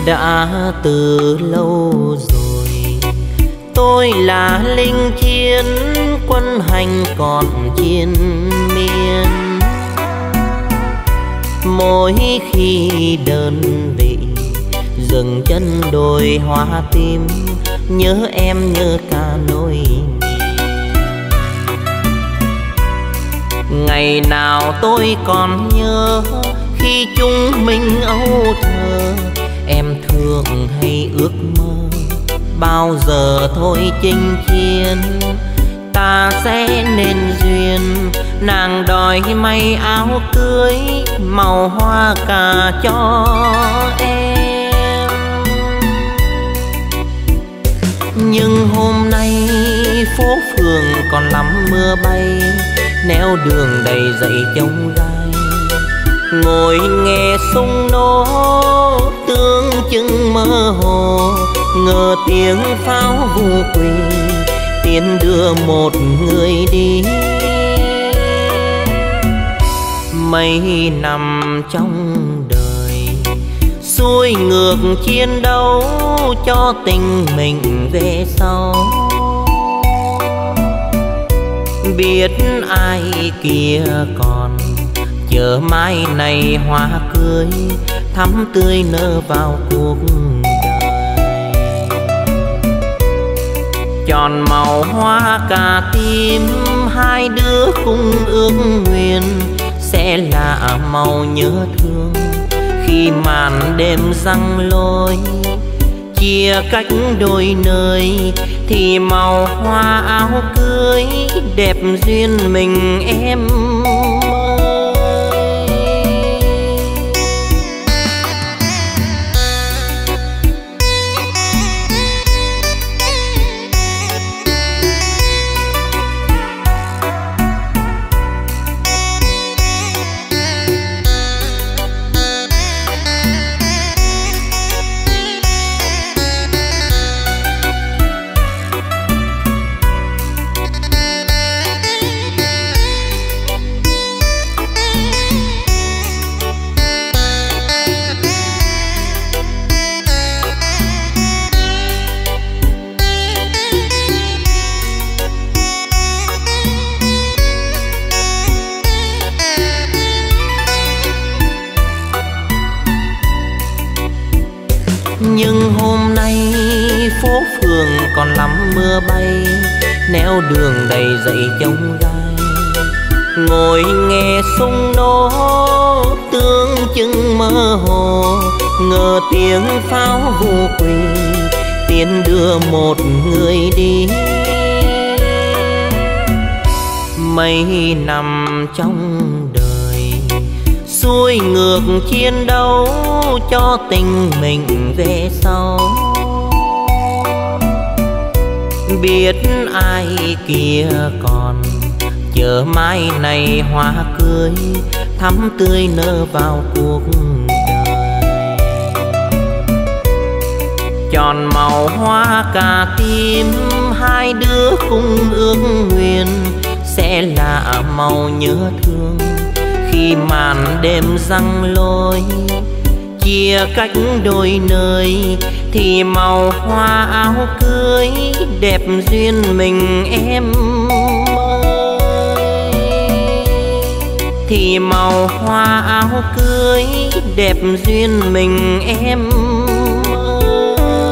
đã từ lâu rồi. Tôi là linh chiến quân hành còn chiến miên. Mỗi khi đơn vị dừng chân đồi hoa tím, nhớ em nhớ cả nỗi. Ngày nào tôi còn nhớ khi chúng mình âu thơ, em thường hay ước mơ bao giờ thôi chinh chiến ta sẽ nên duyên. Nàng đòi may áo cưới màu hoa cà cho em. Nhưng hôm nay phố phường còn lắm mưa bay, nẻo đường đầy dậy trông gai. Ngồi nghe súng nổ tương chừng mơ hồ, ngờ tiếng pháo vu quỳ tiến đưa một người đi. Mấy năm trong đời xuôi ngược chiến đấu cho tình mình về sau. Biết ai kia còn chờ mai này hoa cưới thắm tươi nở vào cuộc đời. Tròn màu hoa cà tím hai đứa cùng ước nguyện sẽ là màu nhớ thương khi màn đêm răng lối. Chia cách đôi nơi thì màu hoa áo cưới đẹp duyên mình em ơi. Nhưng hôm nay phố phường còn lắm mưa bay, nẻo đường đầy dậy trông gai. Ngồi nghe súng nổ tương chừng mơ hồ, ngờ tiếng pháo vu quỳ tiến đưa một người đi. Mấy năm trong đời xuôi ngược chiến đấu cho tình mình về sau. Biết ai kia còn chờ mai này hoa cưới thắm tươi nở vào cuộc đời. Tròn màu hoa cà tím hai đứa cùng ước nguyện sẽ là màu nhớ thương khi màn đêm răng lối. Chia cách đôi nơi thì màu hoa áo cưới đẹp duyên mình em ơi. Thì màu hoa áo cưới đẹp duyên mình em ơi.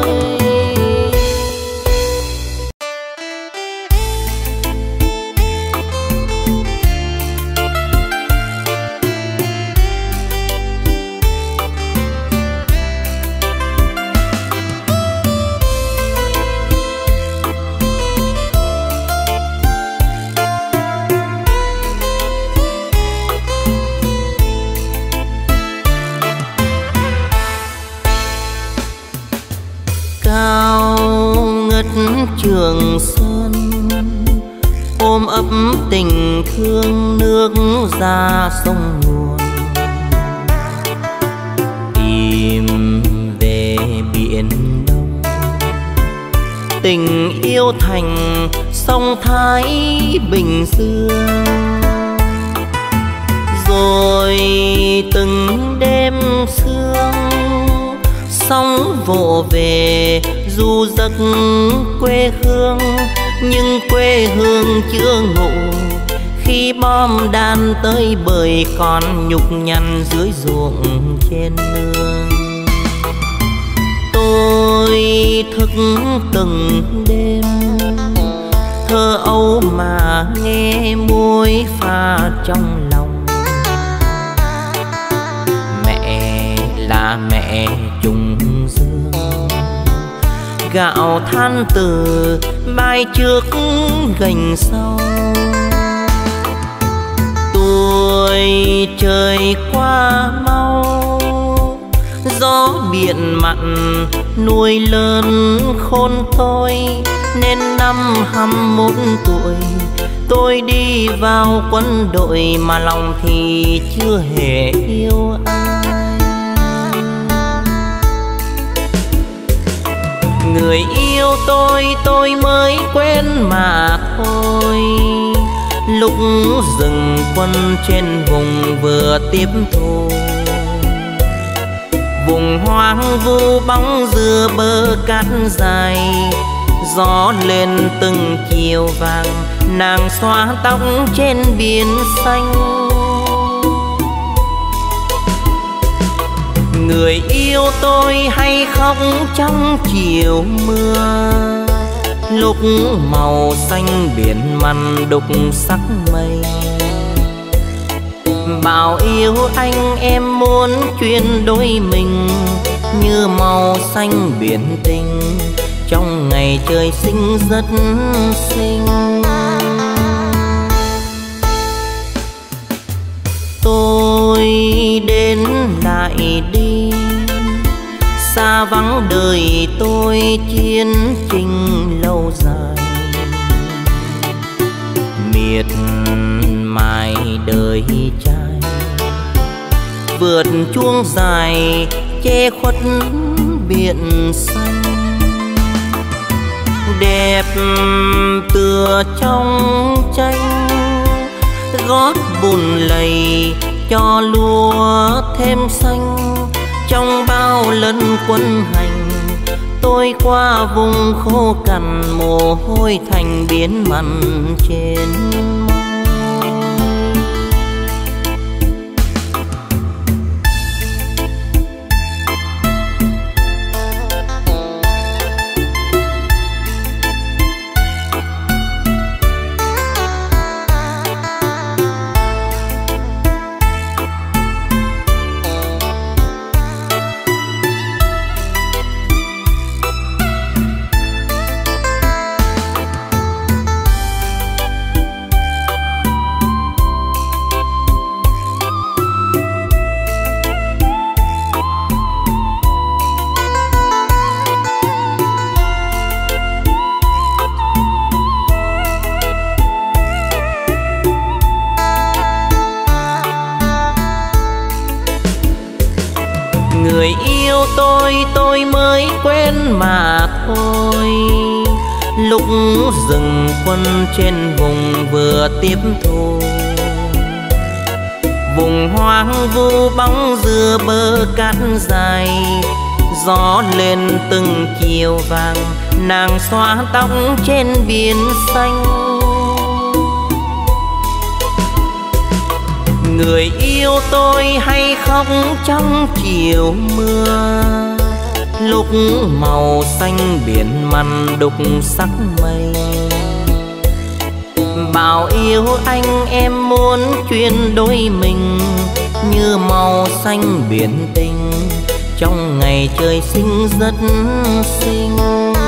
Trường Sơn ôm ấp tình thương nước ra sông nguồn, tìm về biển Đông. Tình yêu thành sông Thái Bình Dương, rồi từng đêm sương sóng vỗ về du giấc quê hương, nhưng quê hương chưa ngủ khi bom đạn tới bời còn nhục nhằn dưới ruộng trên nương. Tôi thức từng đêm thơ âu mà nghe muối pha trong lòng. Mẹ là mẹ trùng dương, gạo than từ mai trước gành sau. Tuổi trời qua mau, gió biển mặn nuôi lớn khôn tôi, nên năm 21 tuổi tôi đi vào quân đội mà lòng thì chưa hề yêu ai. Người yêu tôi mới quên mà thôi, lúc dừng quân trên vùng vừa tiếp thu. Vùng hoang vu bóng dừa bờ cát dài, gió lên từng chiều vàng, nàng xóa tóc trên biển xanh. Người yêu tôi hay khóc trong chiều mưa, lúc màu xanh biển mặn đục sắc mây. Bảo yêu anh em muốn chuyển đôi mình, như màu xanh biển tình trong ngày trời sinh rất xinh. Tôi đến lại đi, xa vắng đời tôi chiến tranh lâu dài. Miệt mài đời trai vượt chuông dài che khuất biển xanh. Đẹp tựa trong tranh, gót bùn lầy cho lúa thêm xanh. Trong bao lần quân hành tôi qua vùng khô cằn, mồ hôi thành biến mặn trên môi. Người yêu tôi mới quên mà thôi, lúc dừng quân trên vùng vừa tiếp thu. Vùng hoang vu bóng dừa bờ cát dài, gió lên từng chiều vàng, nàng xóa tóc trên biển xanh. Người yêu tôi hay khóc trong chiều mưa, lúc màu xanh biển mặn đục sắc mây. Bảo yêu anh em muốn chuyển đôi mình, như màu xanh biển tình trong ngày trời sinh rất xinh.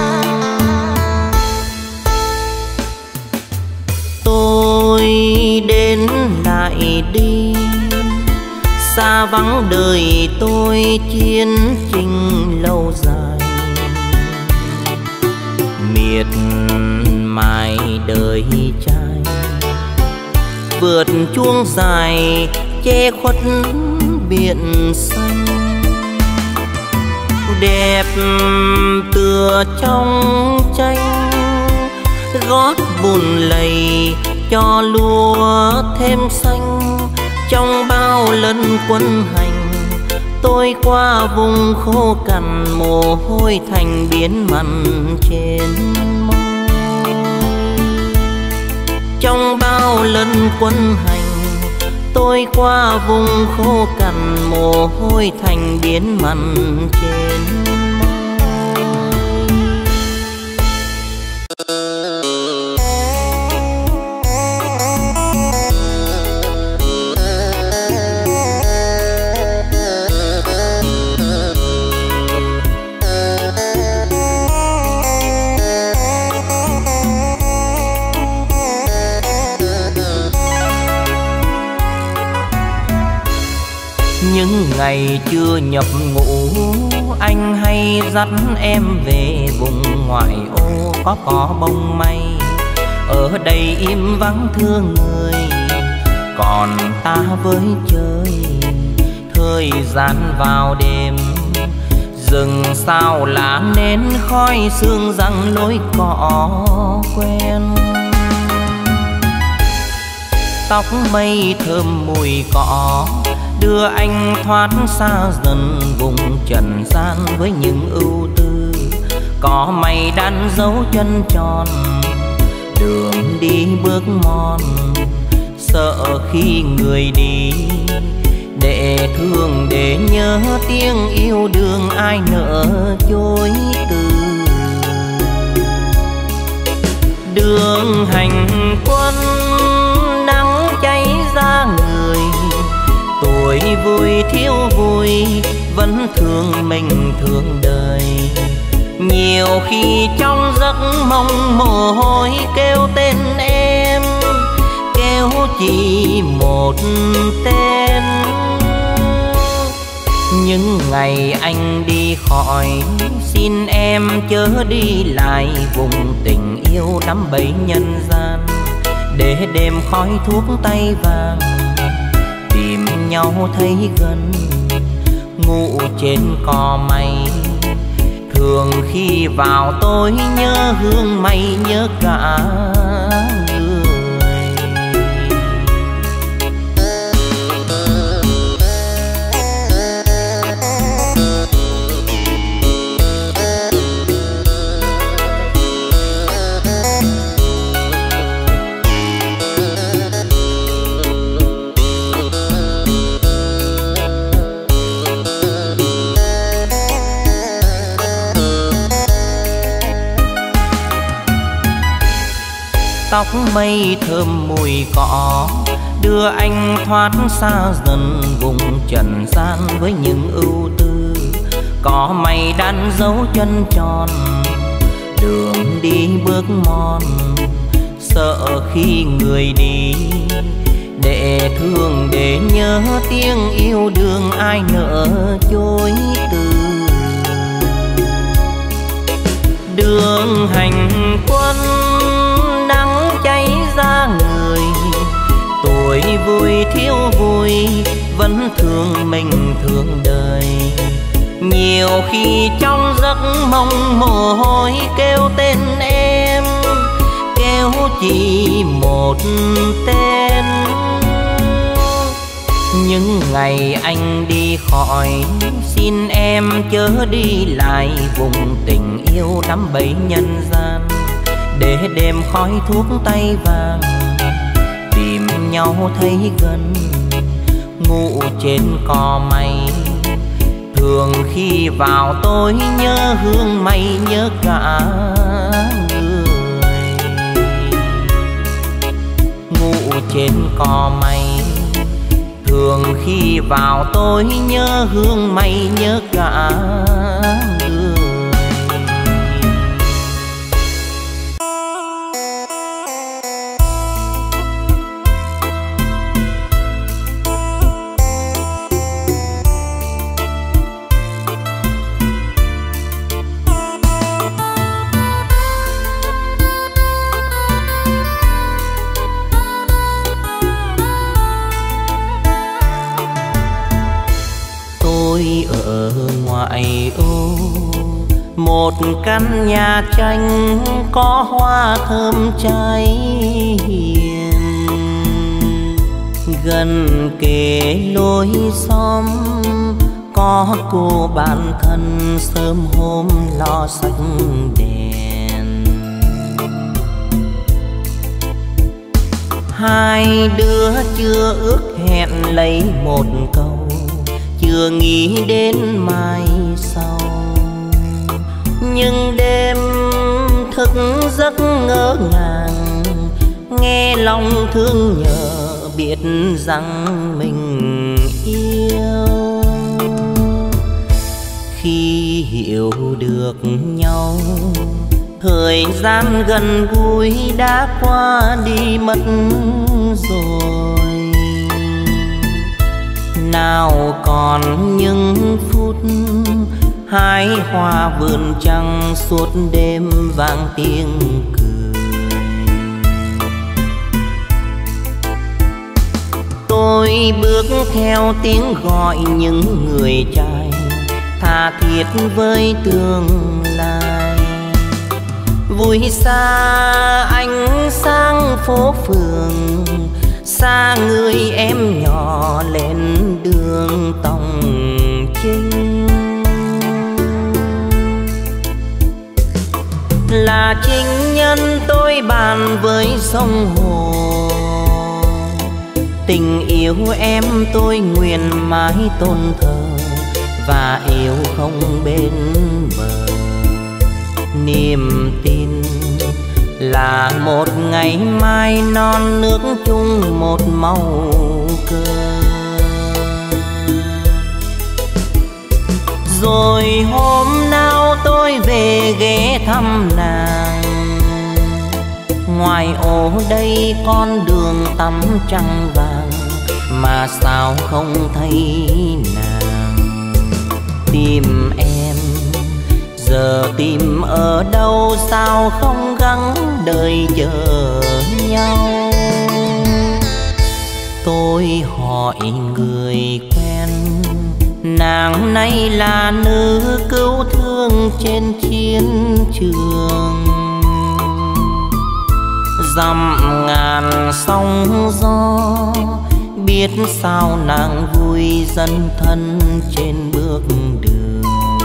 Tôi đến lại đi, xa vắng đời tôi chiến tranh lâu dài. Miệt mài đời trai vượt chuông dài che khuất biển xanh. Đẹp tựa trong tranh, gót bùn lầy cho lúa thêm xanh. Trong bao lần quân hành Tôi qua vùng khô cằn, mồ hôi thành biến mặn trên môi. Trong bao lần quân hành, tôi qua vùng khô cằn, mồ hôi thành biến mặn trên những ngày chưa nhập ngũ, anh hay dắt em về vùng ngoại ô có cỏ bông mây. Ở đây im vắng thương người, còn ta với chơi thời gian vào đêm. Rừng sao lá nến khói sương răng lối cỏ quen. Tóc mây thơm mùi cỏ đưa anh thoát xa dần vùng trần gian với những ưu tư. Có mây đan dấu chân tròn, đường đi bước mòn, sợ khi người đi. Để thương để nhớ tiếng yêu đương ai nỡ chối từ. Đường hành quân nắng cháy ra người, tuổi vui thiếu vui vẫn thương mình thương đời. Nhiều khi trong giấc mong mồ hôi kêu tên em, kêu chỉ một tên. Những ngày anh đi khỏi, xin em chớ đi lại vùng tình yêu đắm bẫy nhân gian. Để đêm khói thuốc tay vàng tìm nhau thấy gần, ngủ trên cỏ mây. Thường khi vào tôi nhớ hương mây, nhớ cả người. Tóc mây thơm mùi cỏ đưa anh thoát xa dần vùng trần gian với những ưu tư. Có mây đan dấu chân tròn, đường đi bước mòn, sợ khi người đi. Để thương để nhớ tiếng yêu đương ai nỡ chối từ. Đường hành quân nắng cháy ra người, tuổi vui thiếu vui vẫn thương mình thương đời. Nhiều khi trong giấc mong mồ hôi kêu tên em, kêu chỉ một tên. Những ngày anh đi khỏi, xin em chớ đi lại vùng tình yêu đắm bẫy nhân gian. Để đêm khói thuốc tay vàng tìm nhau thấy gần, ngủ trên cỏ mây. Thường khi vào tôi nhớ hương mây, nhớ cả người. Ngủ trên cỏ mây, thường khi vào tôi nhớ hương mây, nhớ cả người. Ở ngoại ô một căn nhà tranh có hoa thơm cháy hiền, gần kề lối xóm có cô bạn thân sớm hôm lo sách đèn. Hai đứa chưa ước hẹn lấy một câu, chưa nghĩ đến mai sau. Nhưng đêm thức giấc ngỡ ngàng, nghe lòng thương nhớ biết rằng mình yêu. Khi hiểu được nhau, thời gian gần gũi đã qua đi mất rồi. Nào còn những phút hái hoa vườn trăng, suốt đêm vang tiếng cười. Tôi bước theo tiếng gọi những người trai, tha thiết với tương lai. Vui xa ánh sáng phố phường, xa người em nhỏ lên đường Tòng Chinh. Là情nhân tôi bàn với sông hồ, tình yêu em tôi nguyện mãi tôn thờ và yêu không bên bờ. Niềm tin là một ngày mai non nước chung một màu cờ. Rồi hôm nào tôi về ghé thăm nàng, ngoài ô đây con đường tắm trăng vàng, mà sao không thấy nàng. Tìm em giờ tìm ở đâu, sao không gắng đợi chờ nhau. Tôi hỏi người quen, nàng nay là nữ cứu thương trên chiến trường. Dặm ngàn sóng gió, biết sao nàng vui dấn thân trên bước đường.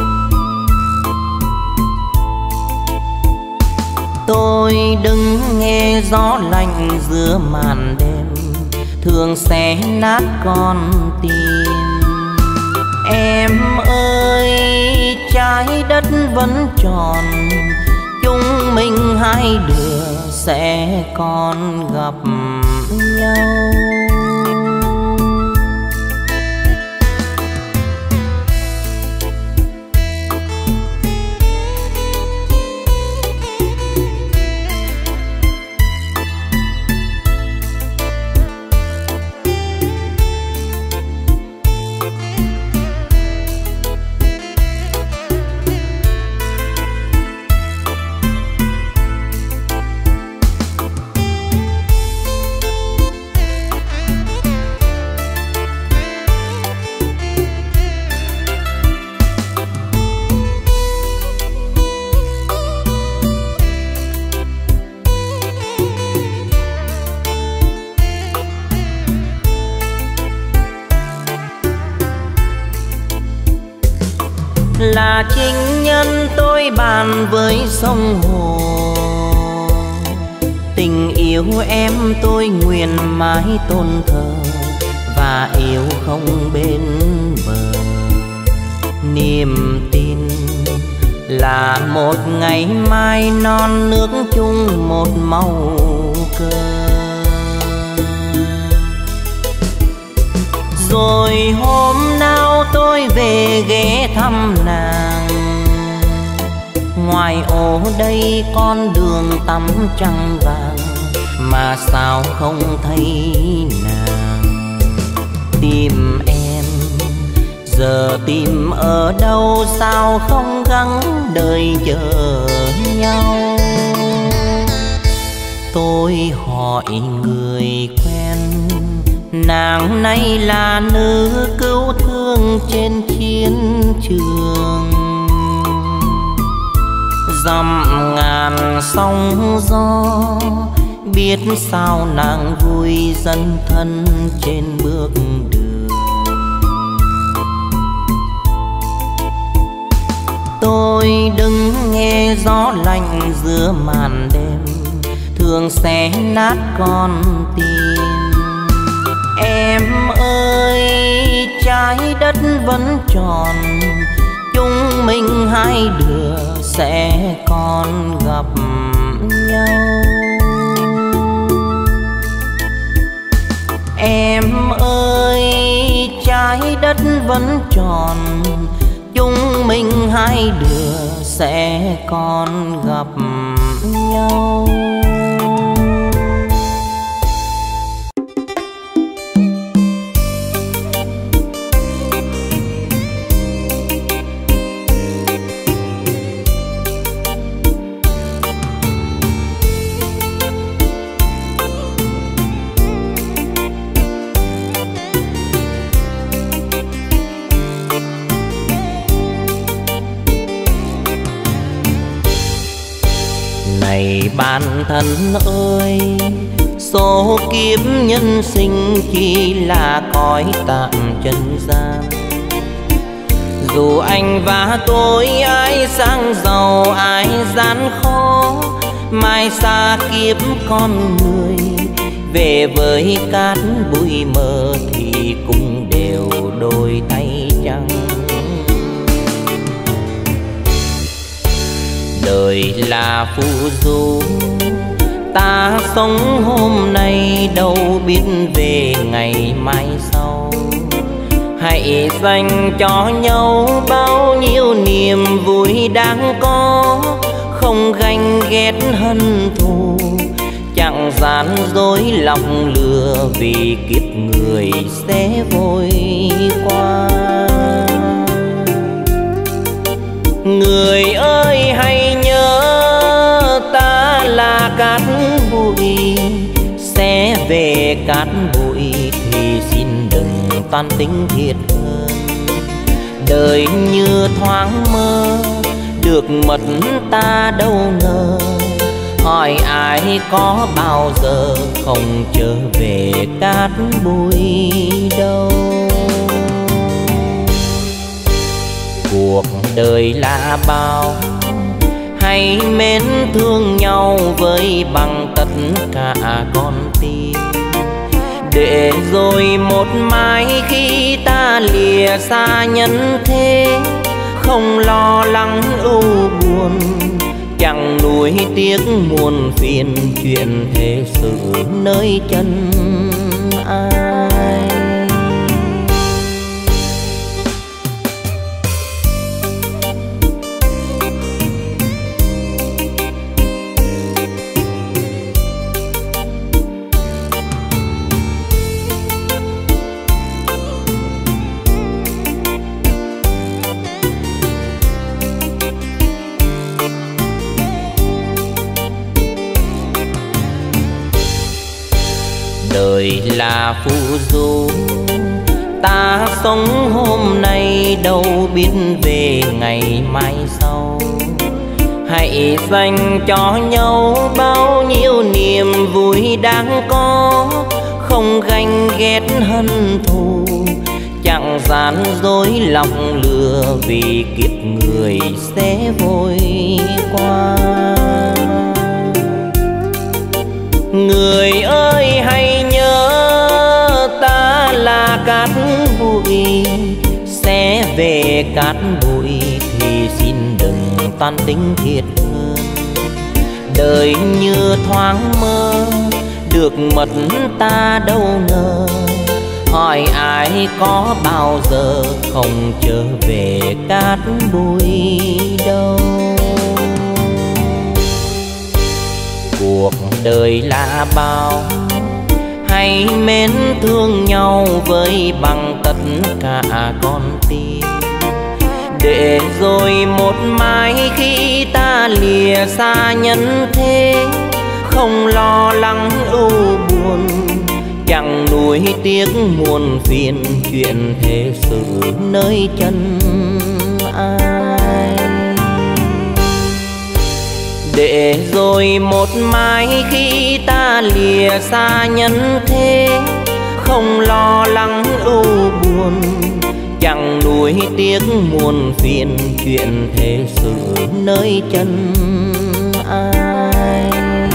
Tôi đứng nghe gió lạnh giữa màn đêm, thường xé nát con tim. Em ơi trái đất vẫn tròn, chúng mình hai đứa sẽ còn gặp nhau. Là情nhân tôi bàn với sông hồ, tình yêu em tôi nguyện mãi tôn thờ và yêu không bên bờ. Niềm tin là một ngày mai non nước chung một màu cờ. Rồi hôm nào tôi về ghé thăm nàng, ngoài ô đây con đường tắm trăng vàng, mà sao không thấy nàng. Tìm em giờ tìm ở đâu, sao không gắng đợi chờ nhau. Tôi hỏi người quen, nàng nay là nữ cứu thương trên chiến trường. Dặm ngàn sóng gió, biết sao nàng vui dấn thân trên bước đường. Tôi đứng nghe gió lạnh giữa màn đêm, thường xé nát con tim. Em ơi, trái đất vẫn tròn, chúng mình hai đứa sẽ còn gặp nhau. Em ơi, trái đất vẫn tròn, chúng mình hai đứa sẽ còn gặp nhau. Này bạn thân ơi, số kiếp nhân sinh chỉ là cõi tạm trần gian. Dù anh và tôi ai sang giàu ai gian khó, mai xa kiếp con người, về với cát bụi mờ thì cũng đều đôi tay trắng. Đời là phù du, ta sống hôm nay đâu biết về ngày mai sau. Hãy dành cho nhau bao nhiêu niềm vui đang có, không ganh ghét hận thù, chẳng gian dối lòng lừa, vì kiếp người sẽ vội qua. Người ơi hãy nhớ, ta là cát bụi, sẽ về cát bụi thì xin đừng toan tính thiệt hơn. Đời như thoáng mơ, được mất ta đâu ngờ, hỏi ai có bao giờ không trở về cát bụi đâu. Cuộc đời là bao, hãy mến thương nhau với bằng tất cả con tim, để rồi một mai khi ta lìa xa nhân thế, không lo lắng ưu buồn, chẳng nuối tiếc muôn phiền, chuyện thế sự nơi chân ai. Đời là phù du, ta sống hôm nay đâu biết về ngày mai sau. Hãy dành cho nhau bao nhiêu niềm vui đang có, không ganh ghét hận thù, chẳng gian dối lòng lừa, vì kiếp người sẽ vội qua. Người ơi hãy nhớ, ta là cát bụi, sẽ về cát bụi thì xin đừng toan tính thiệt hơn. Đời như thoáng mơ, được mất ta đâu ngờ, hỏi ai có bao giờ không trở về cát bụi đâu. Cuộc đời là bao, hãy mến thương nhau với bằng tất cả con tim, để rồi một mai khi ta lìa xa nhân thế, không lo lắng ưu buồn, chẳng nuối tiếc muôn phiền, chuyện thế sự nơi chân ai. Để rồi một mai khi ta lìa xa nhân thế, không lo lắng ưu buồn, chẳng nuối tiếc muôn phiền, chuyện thế sự nơi chân ai.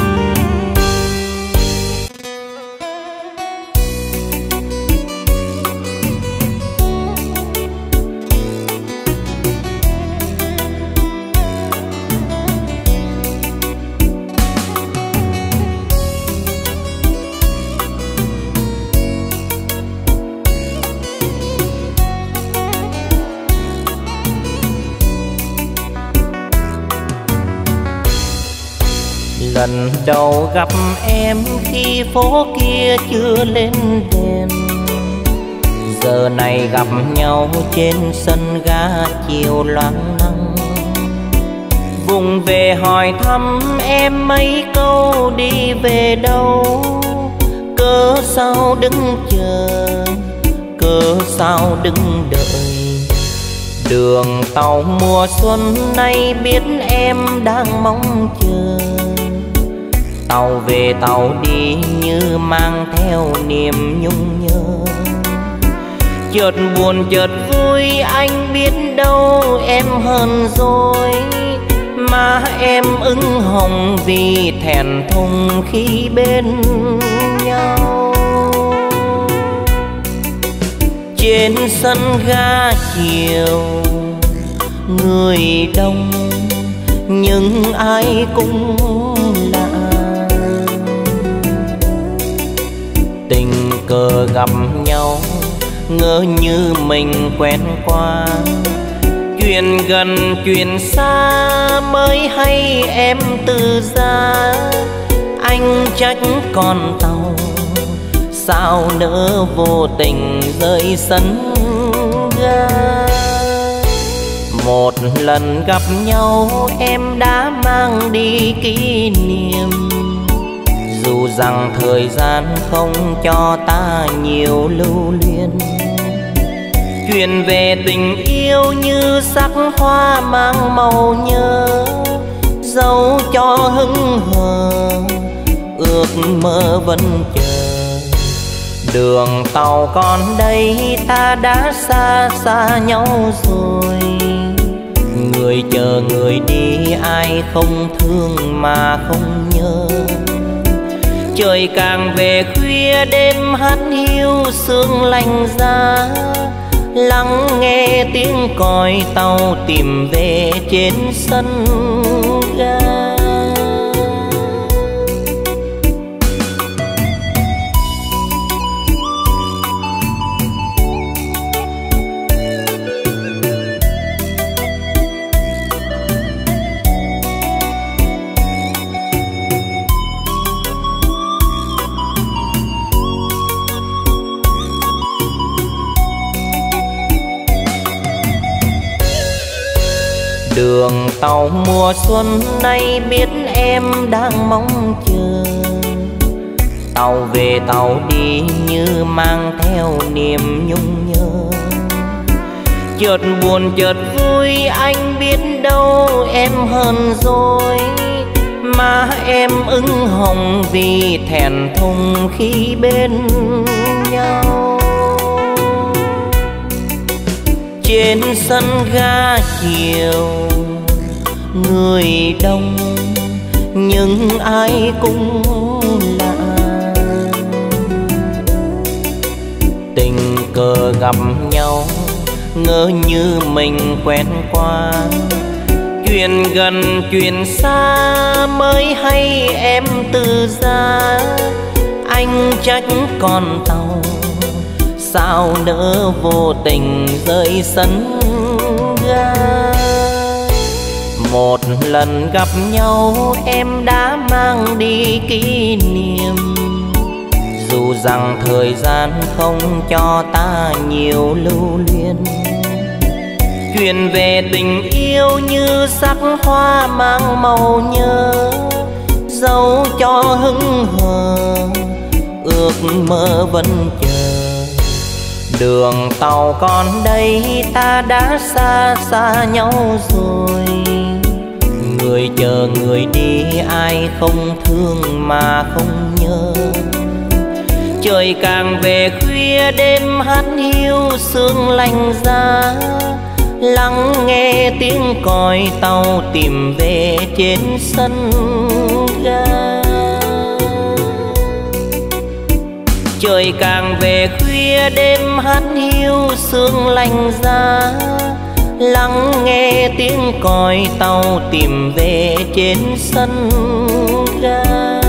Lần đầu gặp em khi phố kia chưa lên đèn, giờ này gặp nhau trên sân ga chiều loáng nắng. Vùng về hỏi thăm em mấy câu đi về đâu, cớ sao đứng chờ, cớ sao đứng đợi. Đường tàu mùa xuân nay biết em đang mong chờ, tàu về tàu đi như mang theo niềm nhung nhớ. Chợt buồn chợt vui anh biết đâu em hơn rồi, mà em ửng hồng vì thẹn thùng khi bên nhau. Trên sân ga chiều người đông nhưng ai cũng lạ, tình cờ gặp nhau ngỡ như mình quen qua. Chuyện gần chuyện xa mới hay em từ ra, anh trách con tàu sao nỡ vô tình rơi sân ga. Một lần gặp nhau em đã mang đi kỷ niệm, dù rằng thời gian không cho ta nhiều lưu luyến. Chuyện về tình yêu như sắc hoa mang màu nhớ, dẫu cho hững hờ ước mơ vẫn chờ. Đường tàu còn đây ta đã xa xa nhau rồi, người chờ người đi ai không thương mà không nhớ. Trời càng về khuya đêm hát hiu sương lạnh giá, lắng nghe tiếng còi tàu tìm về trên sân ga. Đường tàu mùa xuân nay biết em đang mong chờ, tàu về tàu đi như mang theo niềm nhung nhớ. Chợt buồn chợt vui anh biết đâu em hơn rồi, mà em ửng hồng vì thẹn thùng khi bên nhau. Trên sân ga chiều người đông nhưng ai cũng lạ, tình cờ gặp nhau ngỡ như mình quen qua. Chuyện gần chuyện xa mới hay em từ ra, anh trách con tàu sao nỡ vô tình rơi sân ga. Một lần gặp nhau em đã mang đi kỷ niệm, dù rằng thời gian không cho ta nhiều lưu luyến. Chuyện về tình yêu như sắc hoa mang màu nhớ, dẫu cho hững hờ ước mơ vẫn chờ. Đường tàu còn đây ta đã xa xa nhau rồi, người chờ người đi ai không thương mà không nhớ. Trời càng về khuya đêm hát hiu sương lạnh giá, lắng nghe tiếng còi tàu tìm về trên sân ga. Trời càng về khuya đêm hát hiu sương lạnh giá, lắng nghe tiếng còi tàu tìm về trên sân ga.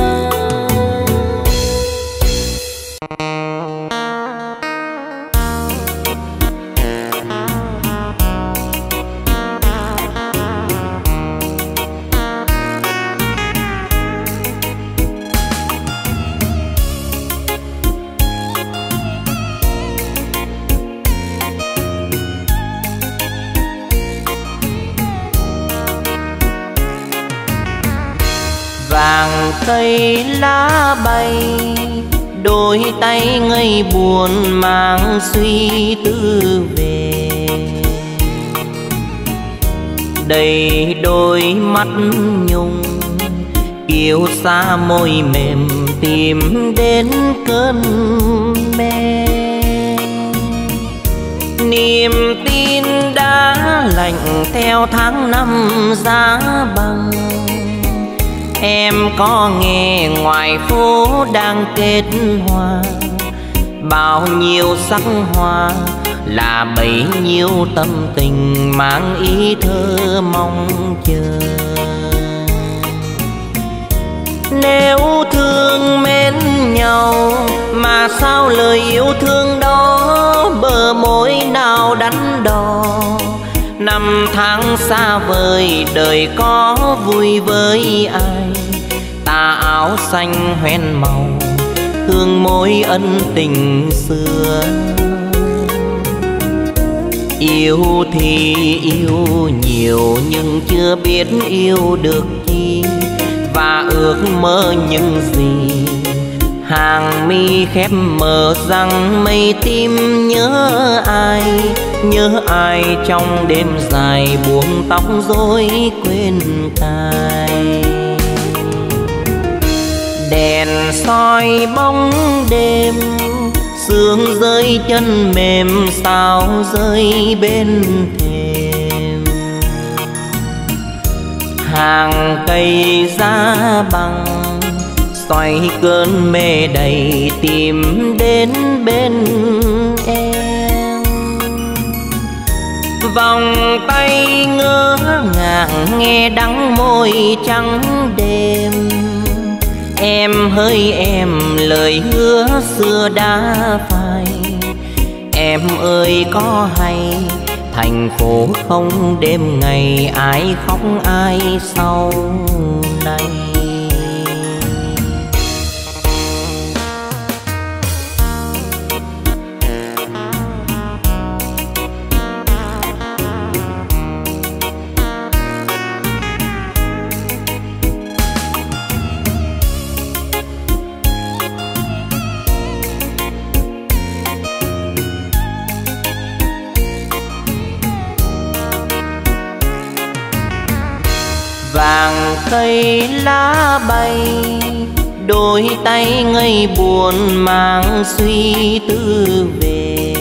Vàng cây lá bay, đôi tay ngây buồn mang suy tư về. Đầy đôi mắt nhung, yêu xa môi mềm tìm đến cơn mê. Niềm tin đã lạnh theo tháng năm giá băng. Em có nghe ngoài phố đang kết hoa, bao nhiêu sắc hoa là bấy nhiêu tâm tình mang ý thơ mong chờ. Nếu thương mến nhau mà sao lời yêu thương đó bờ môi nào đắn đo. Năm tháng xa vời đời có vui với ai, tà áo xanh hoen màu hương môi ân tình xưa. Yêu thì yêu nhiều nhưng chưa biết yêu được chi, và ước mơ những gì. Hàng mi khép mờ rằng mây tim nhớ ai trong đêm dài buông tóc rối quên cài. Đèn soi bóng đêm, sương rơi chân mềm sao rơi bên thềm. Hàng cây giá băng xoay cơn mê đầy tìm đến bên em. Vòng tay ngỡ ngàng nghe đắng môi trắng đêm. Em hỡi em lời hứa xưa đã phai. Em ơi có hay thành phố không đêm ngày ai khóc ai sau này. Vàng cây lá bay, đôi tay ngây buồn mang suy tư về.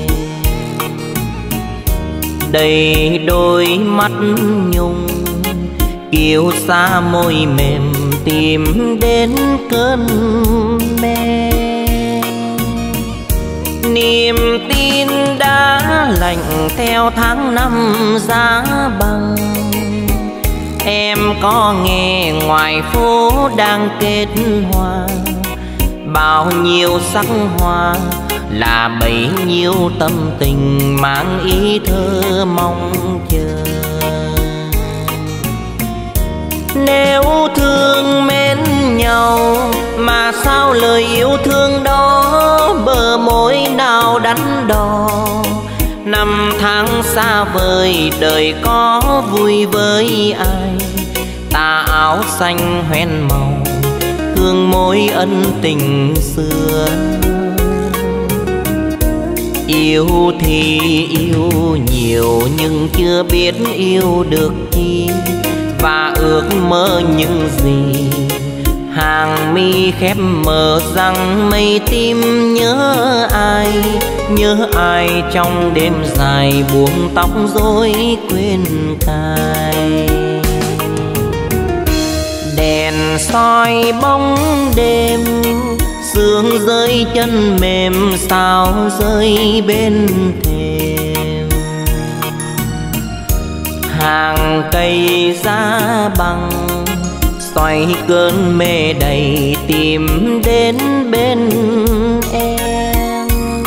Đầy đôi mắt nhung, kiêu xa môi mềm tìm đến cơn mê. Niềm tin đã lạnh theo tháng năm giá băng. Em có nghe ngoài phố đang kết hoa, bao nhiêu sắc hoa là bấy nhiêu tâm tình mang ý thơ mong chờ. Nếu thương mến nhau mà sao lời yêu thương đó bờ môi nào đắn đo. Năm tháng xa vời đời có vui với ai, tà áo xanh hoen màu hương môi ân tình xưa. Yêu thì yêu nhiều nhưng chưa biết yêu được chi, và ước mơ những gì. Hàng mi khép mờ răng mây tim nhớ ai trong đêm dài buông tóc rối quên cài. Đèn soi bóng đêm, sương rơi chân mềm sao rơi bên thềm. Hàng cây giá bằng xoay cơn mê đầy tìm đến bên em.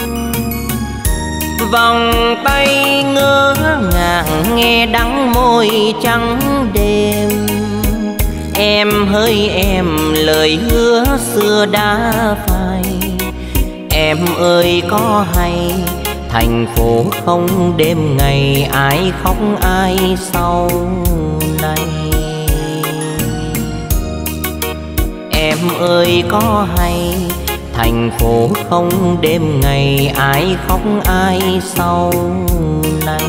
Vòng tay ngỡ ngàng nghe đắng môi trắng đêm. Em hỡi em lời hứa xưa đã phai. Em ơi có hay thành phố không đêm ngày ai khóc ai sau này. Em ơi có hay thành phố không đêm ngày ai khóc ai sau này.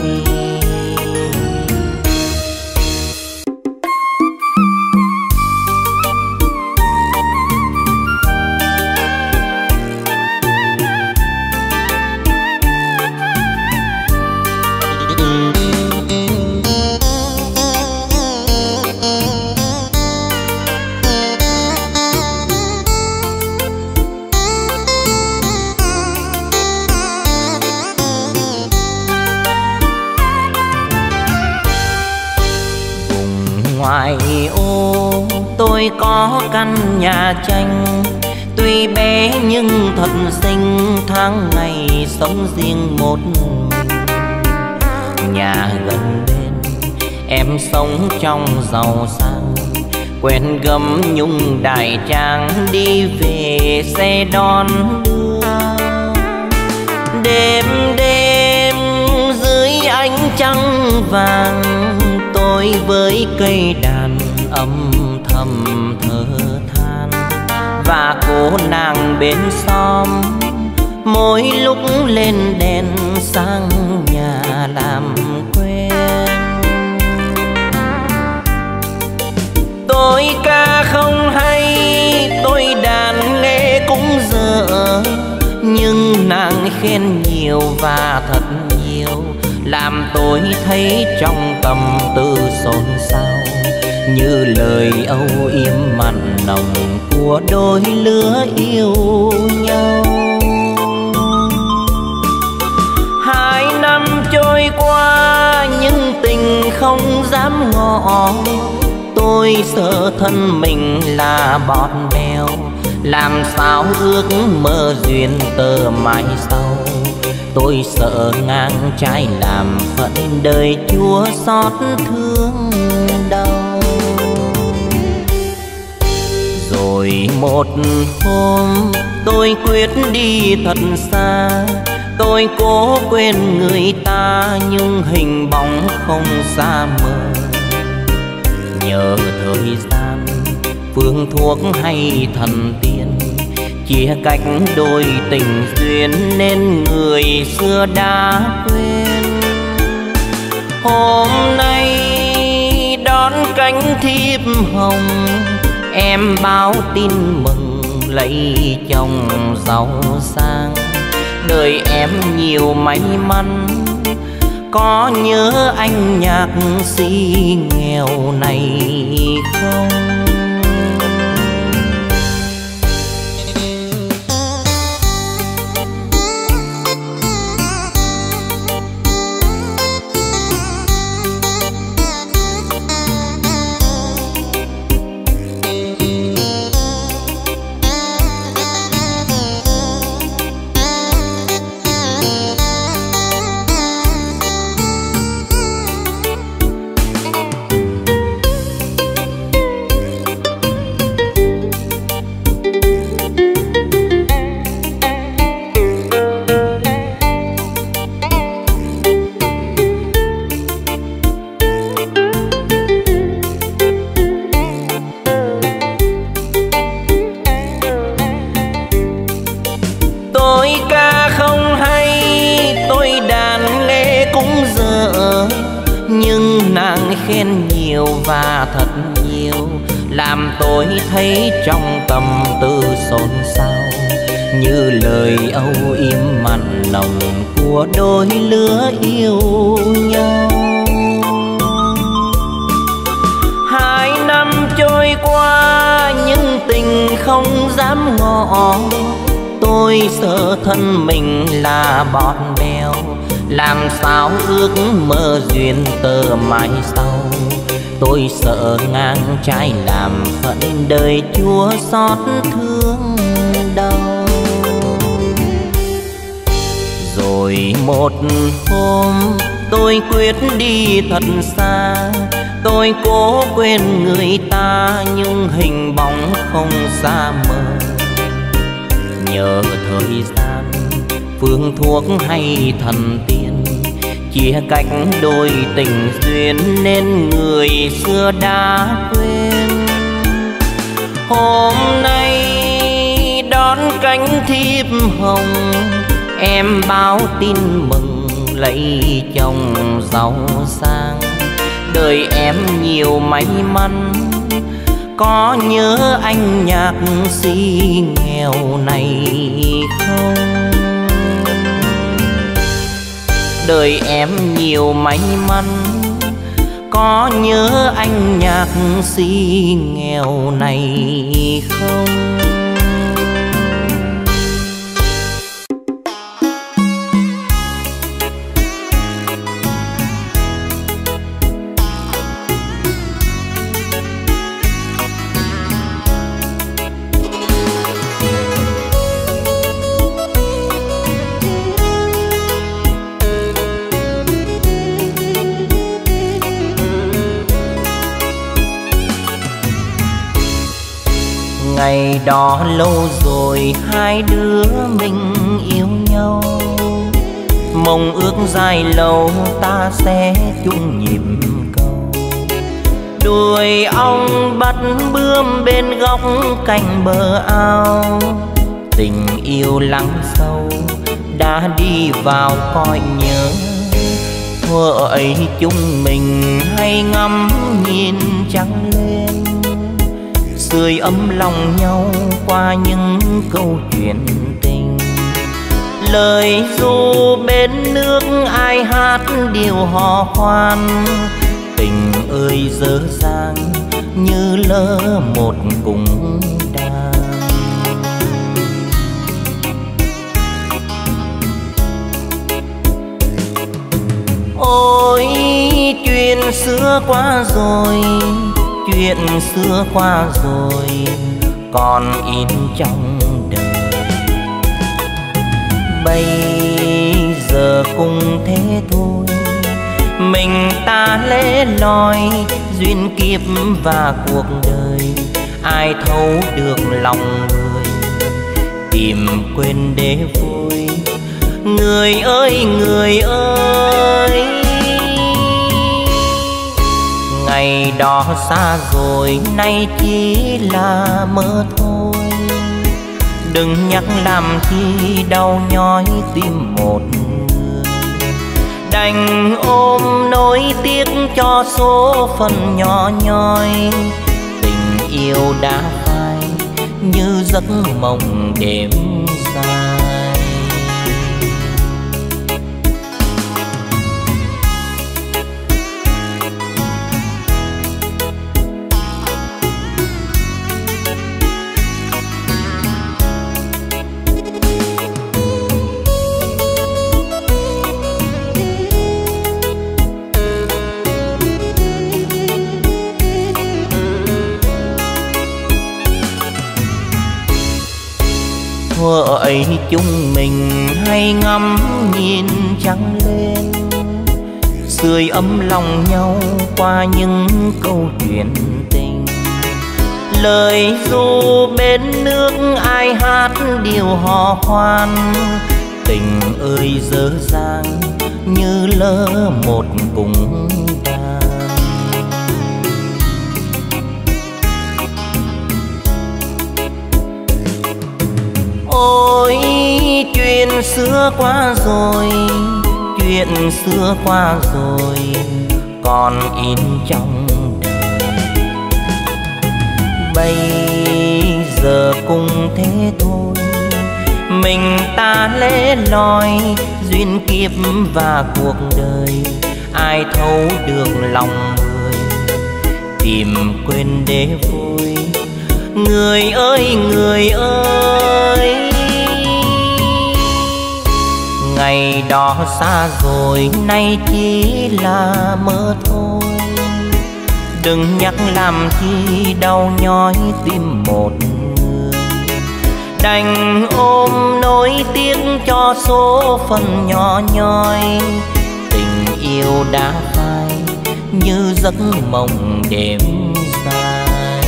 Ngoài ô tôi có căn nhà tranh, tuy bé nhưng thật xinh, tháng ngày sống riêng một mình. Nhà gần bên em sống trong giàu sang, quen gấm nhung đại trang đi về xe đón đưa. Đêm đêm dưới ánh trăng vàng, tôi với cây đàn âm thầm thở than. Và cô nàng bên xóm mỗi lúc lên đèn sang nhà làm quen. Tôi ca không hay, tôi đàn nghe cũng dở, nhưng nàng khen nhiều và thật nhiều, làm tôi thấy trong tâm tư xôn xao, như lời âu yếm mặn nồng của đôi lứa yêu nhau. 2 năm trôi qua nhưng tình không dám ngỏ, tôi sợ thân mình là bọt bèo, làm sao ước mơ duyên tơ mai sau. Tôi sợ ngang trái làm phận đời Chúa xót thương đau. Rồi một hôm tôi quyết đi thật xa, tôi cố quên người ta nhưng hình bóng không xa mờ. Nhờ thời gian, phương thuốc hay thần tiên chia cách đôi tình duyên nên người xưa đã quên. Hôm nay đón cánh thiếp hồng, em báo tin mừng lấy chồng giàu sang. Đời em nhiều may mắn, có nhớ anh nhạc sĩ nghèo này không? nhiều và thật nhiều, làm tôi thấy trong tâm tư xôn xao, như lời âu yếm mặn nồng của đôi lứa yêu nhau. 2 năm trôi qua nhưng tình không dám ngỏ, tôi sợ thân mình là bọt bèo, làm sao ước mơ duyên tơ mai sau. Tôi sợ ngang trái làm phận đời chua xót thương đau. Rồi một hôm tôi quyết đi thật xa, tôi cố quên người ta nhưng hình bóng không xa mờ. Nhờ thời gian, phương thuốc hay thần tiên chia cách đôi tình duyên nên người xưa đã quên. Hôm nay đón cánh thiếp hồng, em báo tin mừng lấy chồng giàu sang. Đời em nhiều may mắn, có nhớ anh nhạc sĩ nghèo này không? Đời em nhiều may mắn, có nhớ anh nhạc sĩ nghèo này không? Ngày đó lâu rồi hai đứa mình yêu nhau, mong ước dài lâu ta sẽ chung nhịp cầu. Đuôi ong bắt bướm bên góc cạnh bờ ao, tình yêu lắng sâu đã đi vào cõi nhớ. Thuở ấy chúng mình hay ngắm nhìn trăng lên, sưởi ấm lòng nhau qua những câu chuyện tình. Lời ru bên nước ai hát điều hò khoan, tình ơi dở dang như lỡ một cung đàn. Ôi chuyện xưa qua rồi, chuyện xưa qua rồi còn in trong đời. Bây giờ cũng thế thôi, mình ta lẻ loi duyên kiếp và cuộc đời. Ai thấu được lòng người, tìm quên để vui. Người ơi người ơi, ngày đó xa rồi nay chỉ là mơ thôi. Đừng nhắc làm chi đau nhói tim một người, đành ôm nỗi tiếc cho số phận nhỏ nhoi. Tình yêu đã phai như giấc mộng đêm dài. Thuở ấy chúng mình hay ngắm nhìn trăng lên, sưởi ấm lòng nhau qua những câu chuyện tình. Lời ru bên nước ai hát điều hò khoan, tình ơi dở dang như lỡ một cung đàn. Ôi chuyện xưa qua rồi, chuyện xưa qua rồi còn in trong đời. bây giờ cũng thế thôi. Mình ta lẻ loi duyên kiếp và cuộc đời, ai thấu được lòng người tìm quên để vui. Người ơi người ơi, ngày đó xa rồi nay chỉ là mơ thôi. Đừng nhắc làm chi đau nhói tim một người, đành ôm nỗi tiếc cho số phận nhỏ nhoi. Tình yêu đã phai như giấc mộng đêm dài,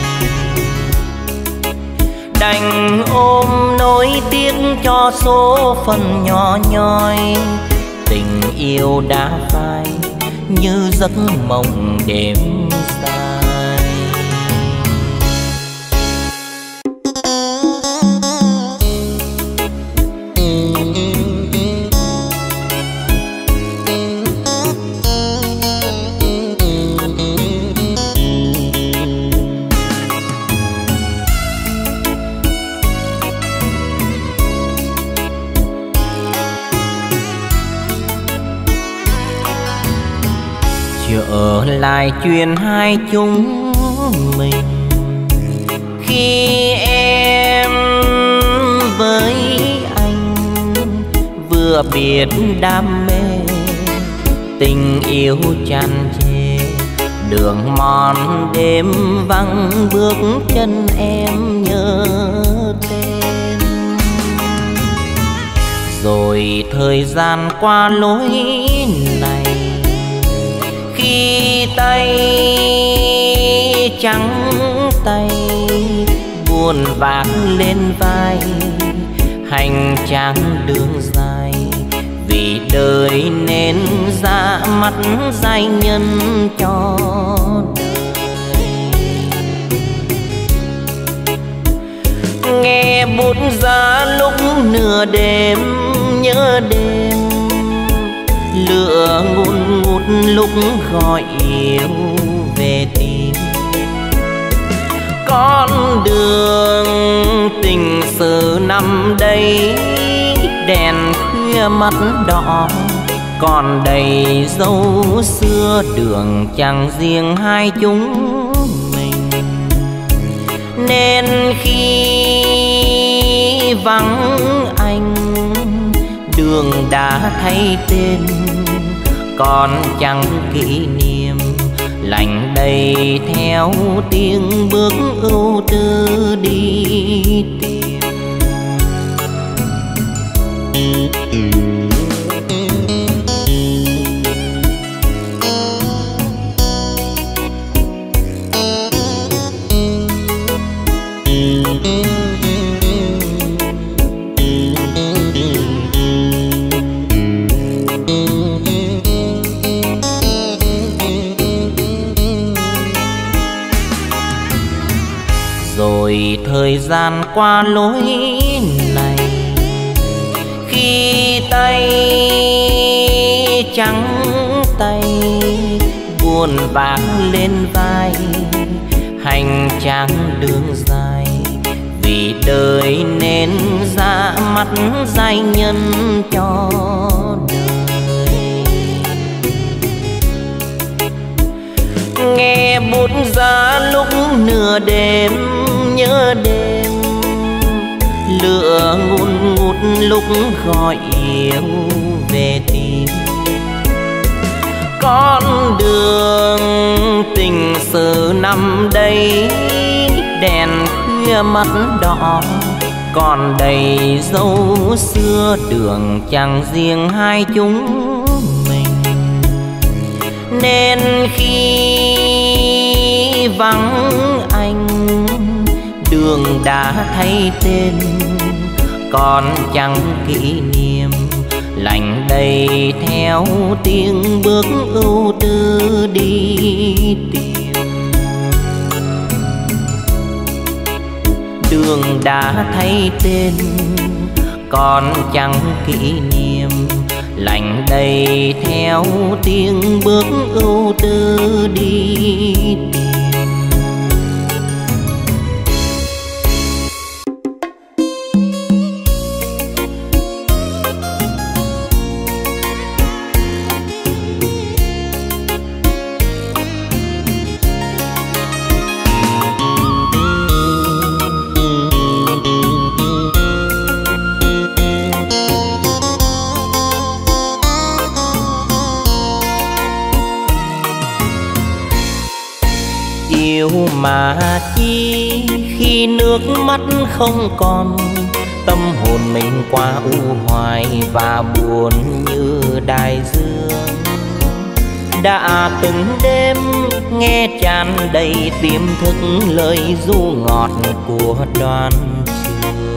đành ôm nỗi tiếc cho số phận nhỏ nhoi. Tình yêu đã phai như giấc mộng đêm dài. Trở lại chuyện hai chúng mình, khi em với anh vừa biết đam mê, tình yêu tràn trề. Đường mòn đêm vắng bước chân em nhớ tên. Rồi thời gian qua lối này, khi tay trắng tay buồn vác lên vai, hành trang đường dài vì đời nên ra mắt giai nhân cho đời. Nghe bút giá lúc nửa đêm nhớ đêm, lửa ngùn ngụt lúc gọi yêu về tìm. Con đường tình sự năm đây đèn khuya mắt đỏ, còn đầy dấu xưa đường chẳng riêng hai chúng mình. Nên khi vắng anh, đường đã thay tên, còn chẳng kỷ niệm lạnh đầy theo tiếng bước ưu tư đi tìm. Rồi thời gian qua lối này, khi tay trắng tay buồn vác lên vai, hành trang đường dài vì đời nên ra mắt giai nhân cho đời. Nghe bút giá lúc nửa đêm nhớ đêm, lửa ngùn ngụt lúc gọi yêu về tìm. Con đường tình sự năm đây đèn khuya mắt đỏ, còn đầy dấu xưa đường chẳng riêng hai chúng mình. Nên khi vắng anh, đường đã thay tên, còn chẳng kỷ niệm lạnh đầy theo tiếng bước ưu tư đi tìm. Đường đã thay tên, còn chẳng kỷ niệm lạnh đầy theo tiếng bước ưu tư đi tìm. yêu mà chi khi nước mắt không còn, tâm hồn mình qua u hoài và buồn như đại dương. Đã từng đêm nghe tràn đầy tiềm thức lời ru ngọt của Đoan Trường.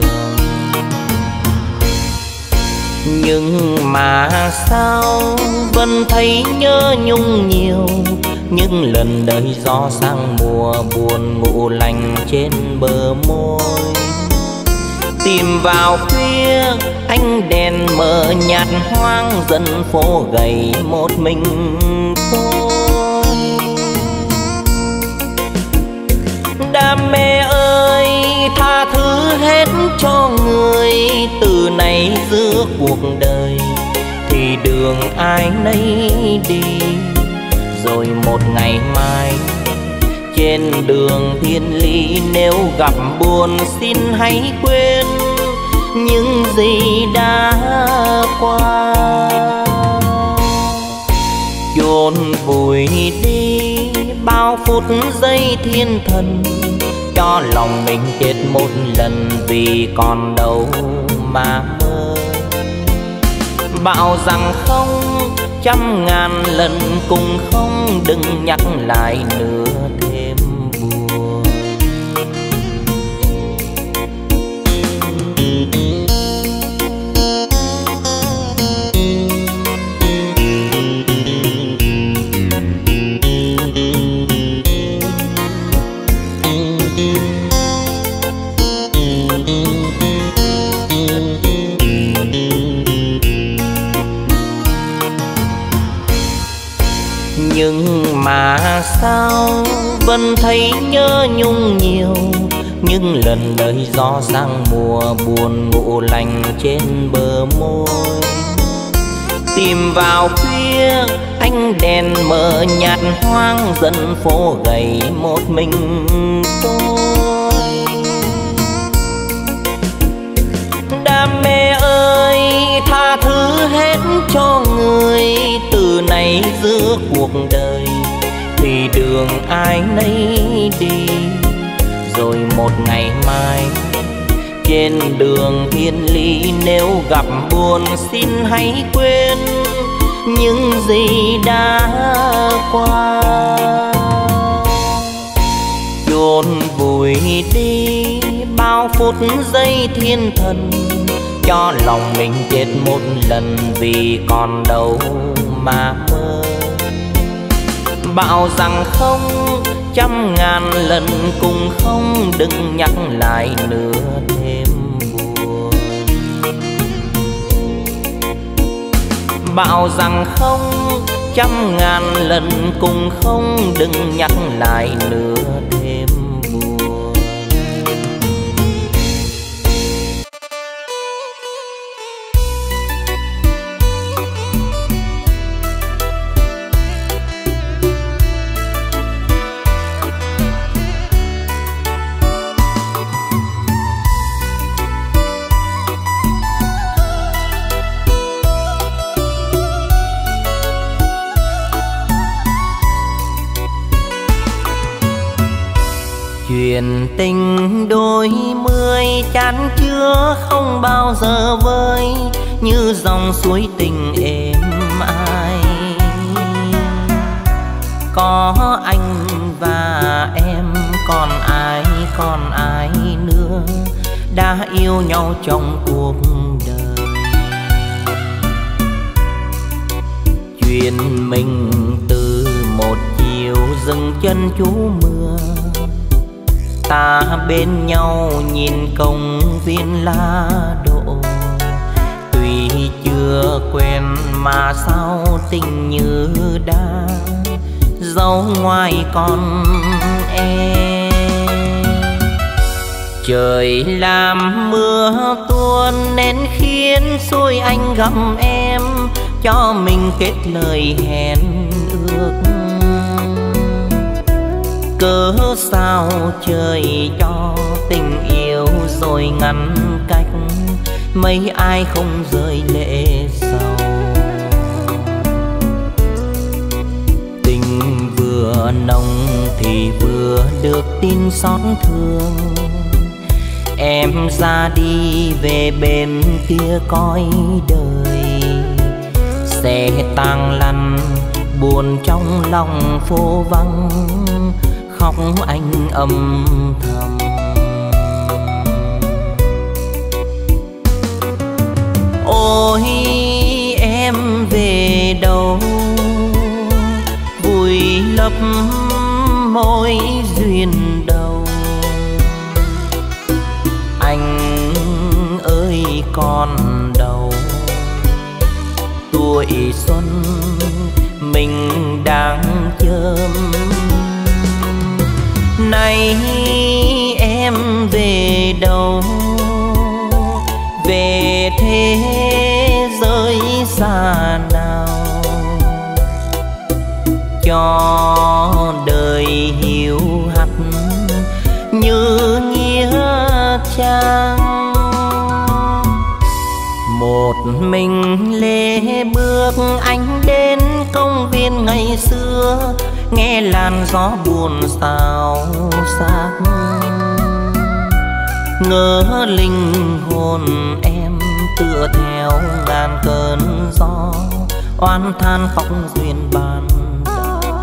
Nhưng mà sao vẫn thấy nhớ nhung nhiều, những lần đời gió sang mùa buồn ngủ lành trên bờ môi. Tìm vào khuya ánh đèn mờ nhạt hoang, dần phố gầy một mình tôi. Đam mê ơi tha thứ hết cho người, từ nay giữa cuộc đời thì đường ai nấy đi. Rồi một ngày mai trên đường thiên lý, nếu gặp buồn xin hãy quên những gì đã qua. Chôn vùi đi bao phút giây thiên thần, cho lòng mình chết một lần vì còn đâu mà mơ. Bảo rằng không trăm ngàn lần cùng không, đừng nhắc lại nữa thêm buồn. Nhưng mà sao vẫn thấy nhớ nhung nhiều, những lần đời gió sang mùa buồn ngủ lành trên bờ môi. Tìm vào khuya ánh đèn mờ nhạt hoang, dần phố gầy một mình tôi. Đam mê ơi tha thứ hết cho người, từ nay giữa cuộc đời thì đường ai nấy đi. Rồi một ngày mai trên đường thiên lý, nếu gặp buồn xin hãy quên những gì đã qua. Chôn vùi đi bao phút giây thiên thần, cho lòng mình chết một lần vì còn đâu mà mơ. Bảo rằng không trăm ngàn lần cùng không, đừng nhắc lại nữa thêm buồn. Bảo rằng không trăm ngàn lần cùng không, đừng nhắc lại nữa thêm buồn. Chuyện tình đôi mươi chán chứa không bao giờ vơi, như dòng suối tình êm ai. Có anh và em, còn ai nữa, đã yêu nhau trong cuộc đời. Chuyện mình từ một chiều dừng chân trú mưa, ta bên nhau nhìn công viên lá đỗ. Tuy chưa quen mà sao tình như đã dấu ngoài con em. Trời làm mưa tuôn nên khiến xuôi anh gặp em, cho mình kết lời hẹn ước. Cớ sao trời cho tình yêu rồi ngăn cách, mấy ai không rơi lệ sầu. Tình vừa mùa nồng thì vừa được tin xót thương. Em ra đi về bên kia cõi đời, xe tang lăn buồn trong lòng phố vắng, khóc anh âm thầm. Ôi em về đâu, vùi lấp mối duyên đầu. Anh ơi con đâu, tuổi xuân mình đang chớm. Nay em về đâu, về thế giới xa nào, cho đời hiu hắt như nghĩa trang. Một mình lê bước anh đến công viên ngày xưa, nghe làn gió buồn xao xạc. Ngỡ linh hồn em tựa theo ngàn cơn gió, oán than khóc duyên ban đầu.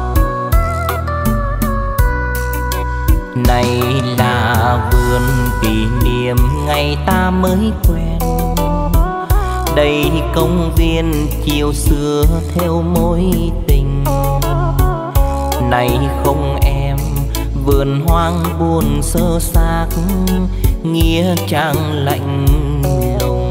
Này là vườn kỷ niệm ngày ta mới quen, đây công viên chiều xưa theo mối tình. Này không em, vườn hoang buồn sơ xác, nghĩa trang lạnh lùng.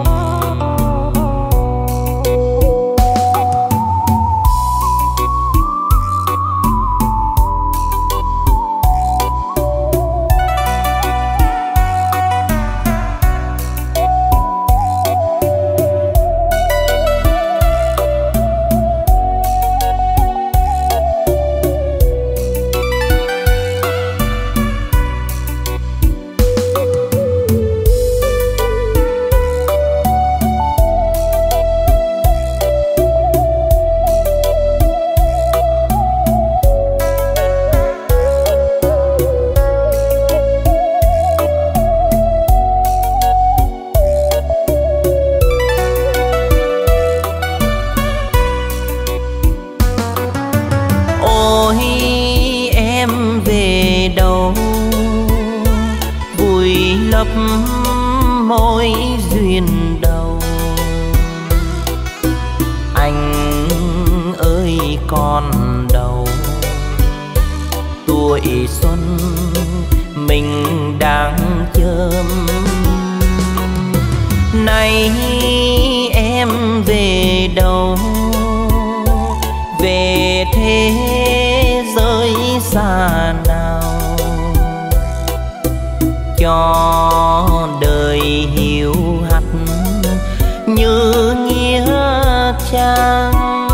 Mối duyên đầu. Anh ơi con đâu, tuổi xuân mình đang chớm. Nay em về đâu, về thế giới xa nào, cho đời hiu hắt như nghĩa trang.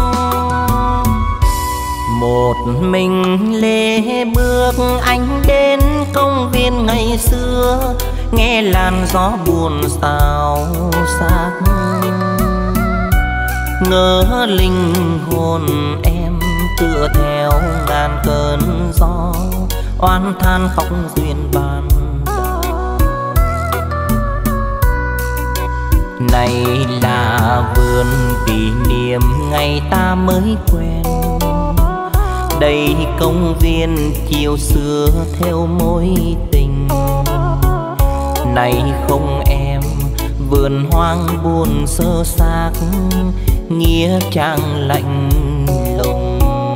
Một mình lê bước anh đến công viên ngày xưa, nghe làn gió buồn xao xạc. Ngỡ linh hồn em tựa theo ngàn cơn gió, oán than khóc duyên ban đầu. Này là vườn kỷ niệm ngày ta mới quen, đây công viên chiều xưa theo mối tình. Này không em, vườn hoang buồn sơ xác, nghĩa trang lạnh lùng.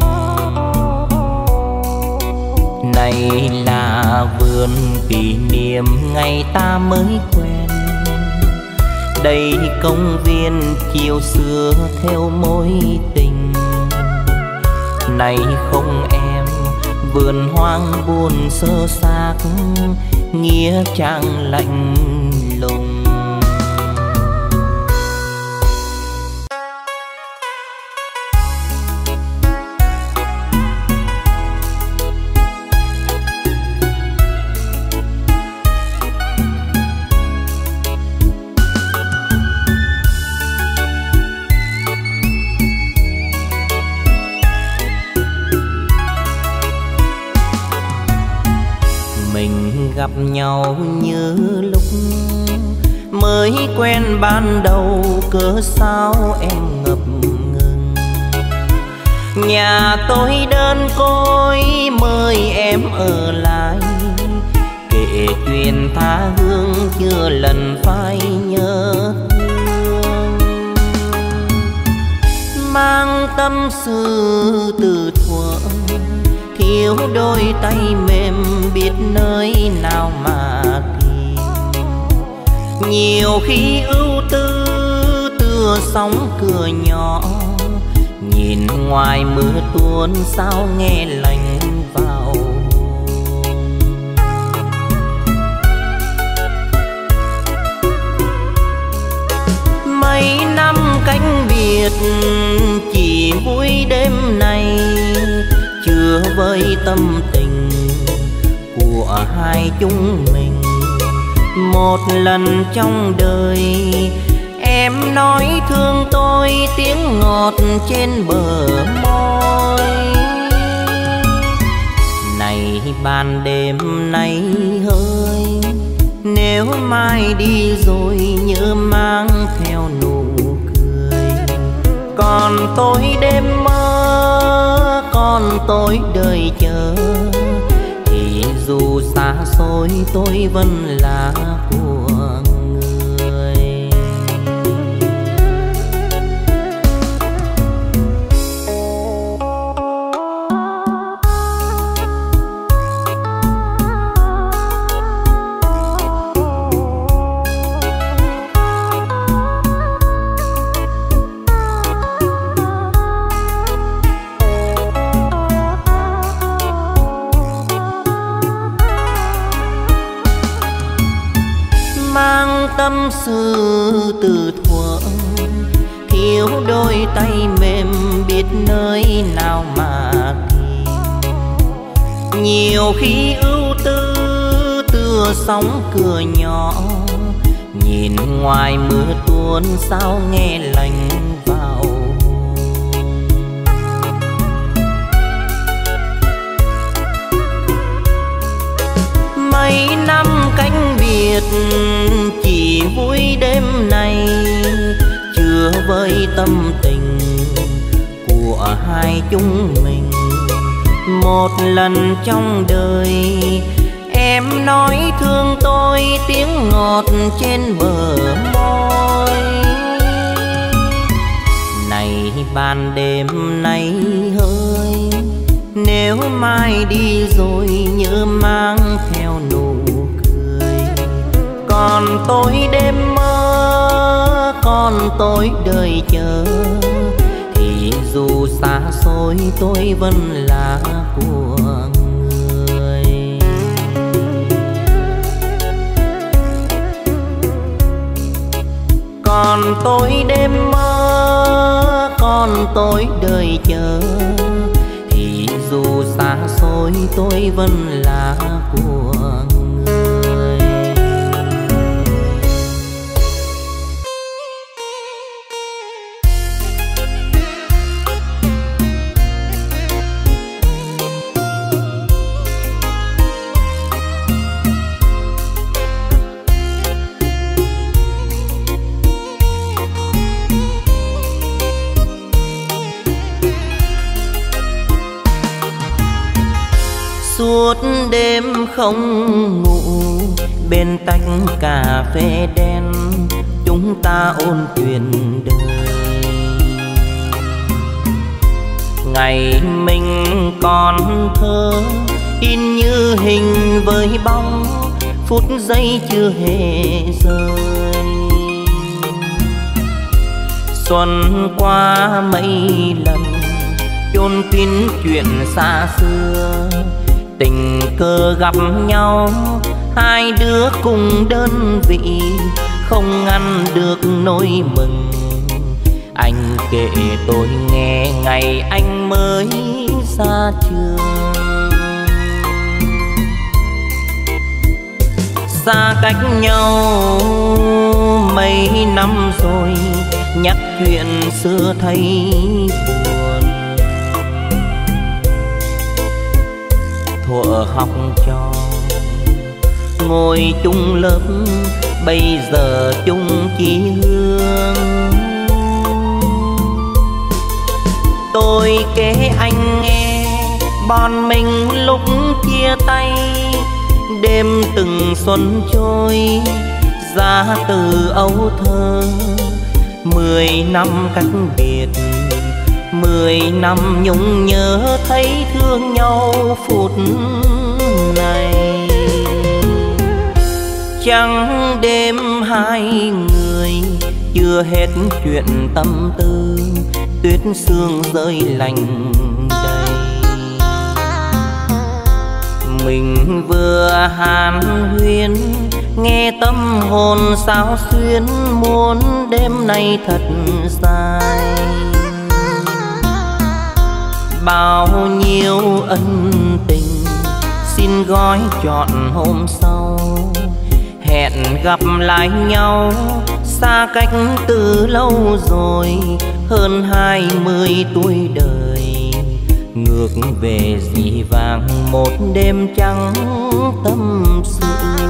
Này là vườn kỷ niệm ngày ta mới quen, đây công viên chiều xưa theo mối tình. Này không em, vườn hoang buồn sơ xác, nghĩa trang lạnh lùng. gặp nhau như lúc mới quen ban đầu, cớ sao em ngập ngừng. Nhà tôi đơn côi mời em ở lại, kể chuyện tha hương chưa lần phai nhớ thương. Mang tâm sự từ thuở, thiếu đôi tay mềm biết nơi nào mà tìm. Nhiều khi ưu tư tựa sóng cửa nhỏ, nhìn ngoài mưa tuôn sao nghe lạnh vào. Mấy năm cánh biệt chỉ vui đêm nay, chưa với tâm tình của hai chúng mình. Một lần trong đời em nói thương tôi, tiếng ngọt trên bờ môi. Này ban đêm nay hơi, nếu mai đi rồi nhớ mang theo nụ cười. Còn tôi đêm mơ, còn tôi đợi chờ, thì dù xa xôi tôi vẫn là của người. Mang tâm sự từ thuở, thiếu đôi tay mềm biết nơi nào mà tìm. Nhiều khi ưu tư tựa sóng cửa nhỏ, nhìn ngoài mưa tuôn sao nghe lạnh vào. Mấy năm cánh biệt chỉ vui đêm nay, chưa với tâm tình của hai chúng mình. Một lần trong đời em nói thương tôi, tiếng ngọt trên bờ môi. Này ban đêm nay hơi, nếu mai đi rồi nhớ mang theo nụ cười. Còn tôi đêm mơ, còn tôi đợi chờ, thì dù xa xôi tôi vẫn là của người. Còn tôi đêm mơ, còn tôi đợi chờ, thì dù xa xôi tôi vẫn là của người. Suốt đêm không ngủ, bên tách cà phê đen chúng ta ôn chuyện đời. Ngày mình còn thơ in như hình với bóng, phút giây chưa hề rơi. Xuân qua mấy lần chôn kín chuyện xa xưa, tình cờ gặp nhau hai đứa cùng đơn vị, không ngăn được nỗi mừng. Anh kể tôi nghe ngày anh mới ra trường, xa cách nhau mấy năm rồi, nhắc chuyện xưa thấy buồn. Thuở học trò ngồi chung lớp bây giờ chung chí hương. Tôi kể anh nghe bọn mình lúc chia tay, đêm từng xuân trôi ra từ âu thơ. 10 năm cách biệt, 10 năm nhung nhớ thấy thương nhau phút này. Trắng đêm hai người chưa hết chuyện tâm tư, tuyết sương rơi lạnh đầy. Mình vừa hàn huyên nghe tâm hồn sao xuyến, muốn đêm nay thật dài. Bao nhiêu ân tình xin gói trọn hôm sau, hẹn gặp lại nhau xa cách từ lâu rồi. Hơn 20 tuổi đời ngược về dĩ vãng một đêm trắng tâm sự.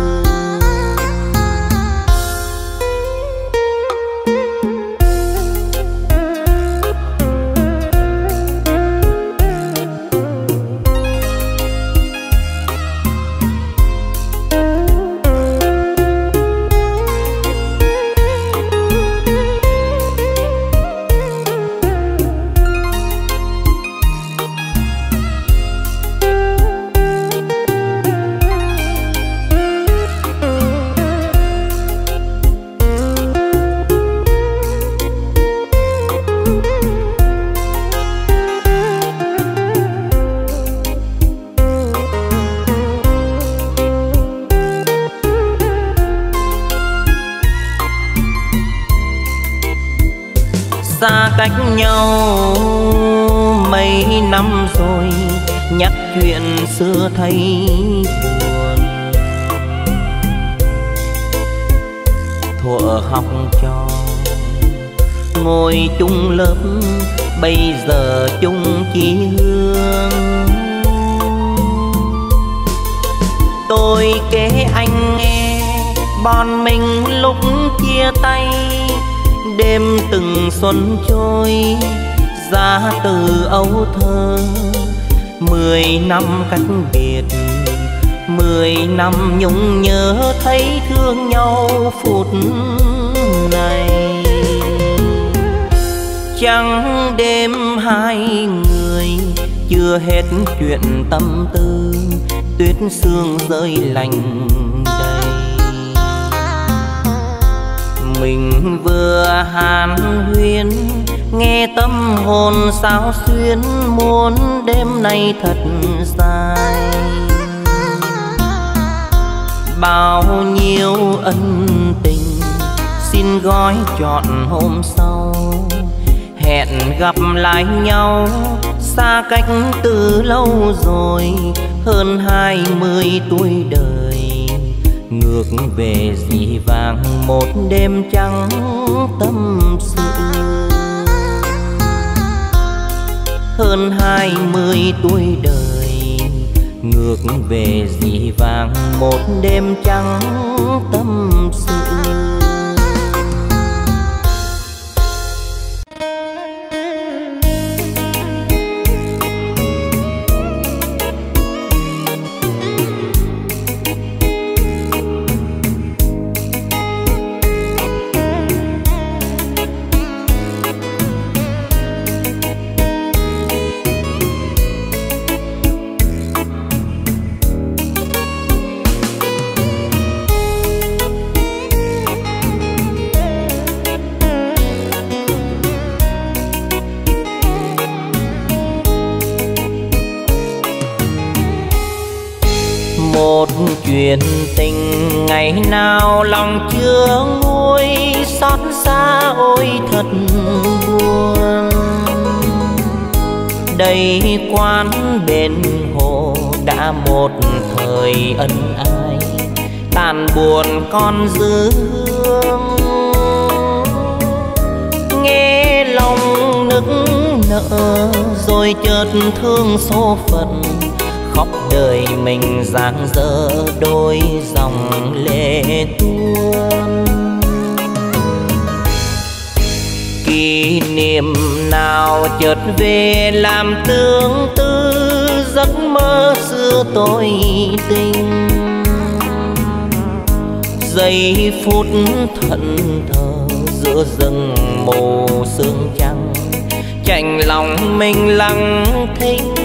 Xa cách nhau mấy năm rồi, nhắc chuyện xưa thấy buồn. Thuở học trò ngồi chung lớp bây giờ chung chí hương. Tôi kể anh nghe bọn mình lúc chia tay, đêm từng xuân trôi ra từ âu thơ. 10 năm cách biệt, 10 năm nhung nhớ thấy thương nhau phút này. Trắng đêm hai người chưa hết chuyện tâm tư, tuyết sương rơi lạnh đầy. Mình vừa hàn huyên nghe tâm hồn sao xuyến, muốn đêm nay thật dài. Bao nhiêu ân tình xin gói trọn hôm sau, hẹn gặp lại nhau xa cách từ lâu rồi. Hơn 20 tuổi đời ngược về dĩ vãng một đêm trắng tâm sự. Hơn 20 tuổi đời ngược về dĩ vãng một đêm trắng tâm sự. Một chuyện tình ngày nào lòng chưa nguôi, xót xa ôi thật buồn. Đây quán bên hồ đã một thời ân ái, tàn buồn con dư hương. Nghe lòng nức nở rồi chợt thương số phận, khóc đời mình dang dở đôi dòng lệ tuôn. Kỷ niệm nào chợt về làm tương tư giấc mơ xưa tôi tình. Giây phút thẫn thờ giữa rừng mù sương trắng, chạnh lòng mình lặng thinh.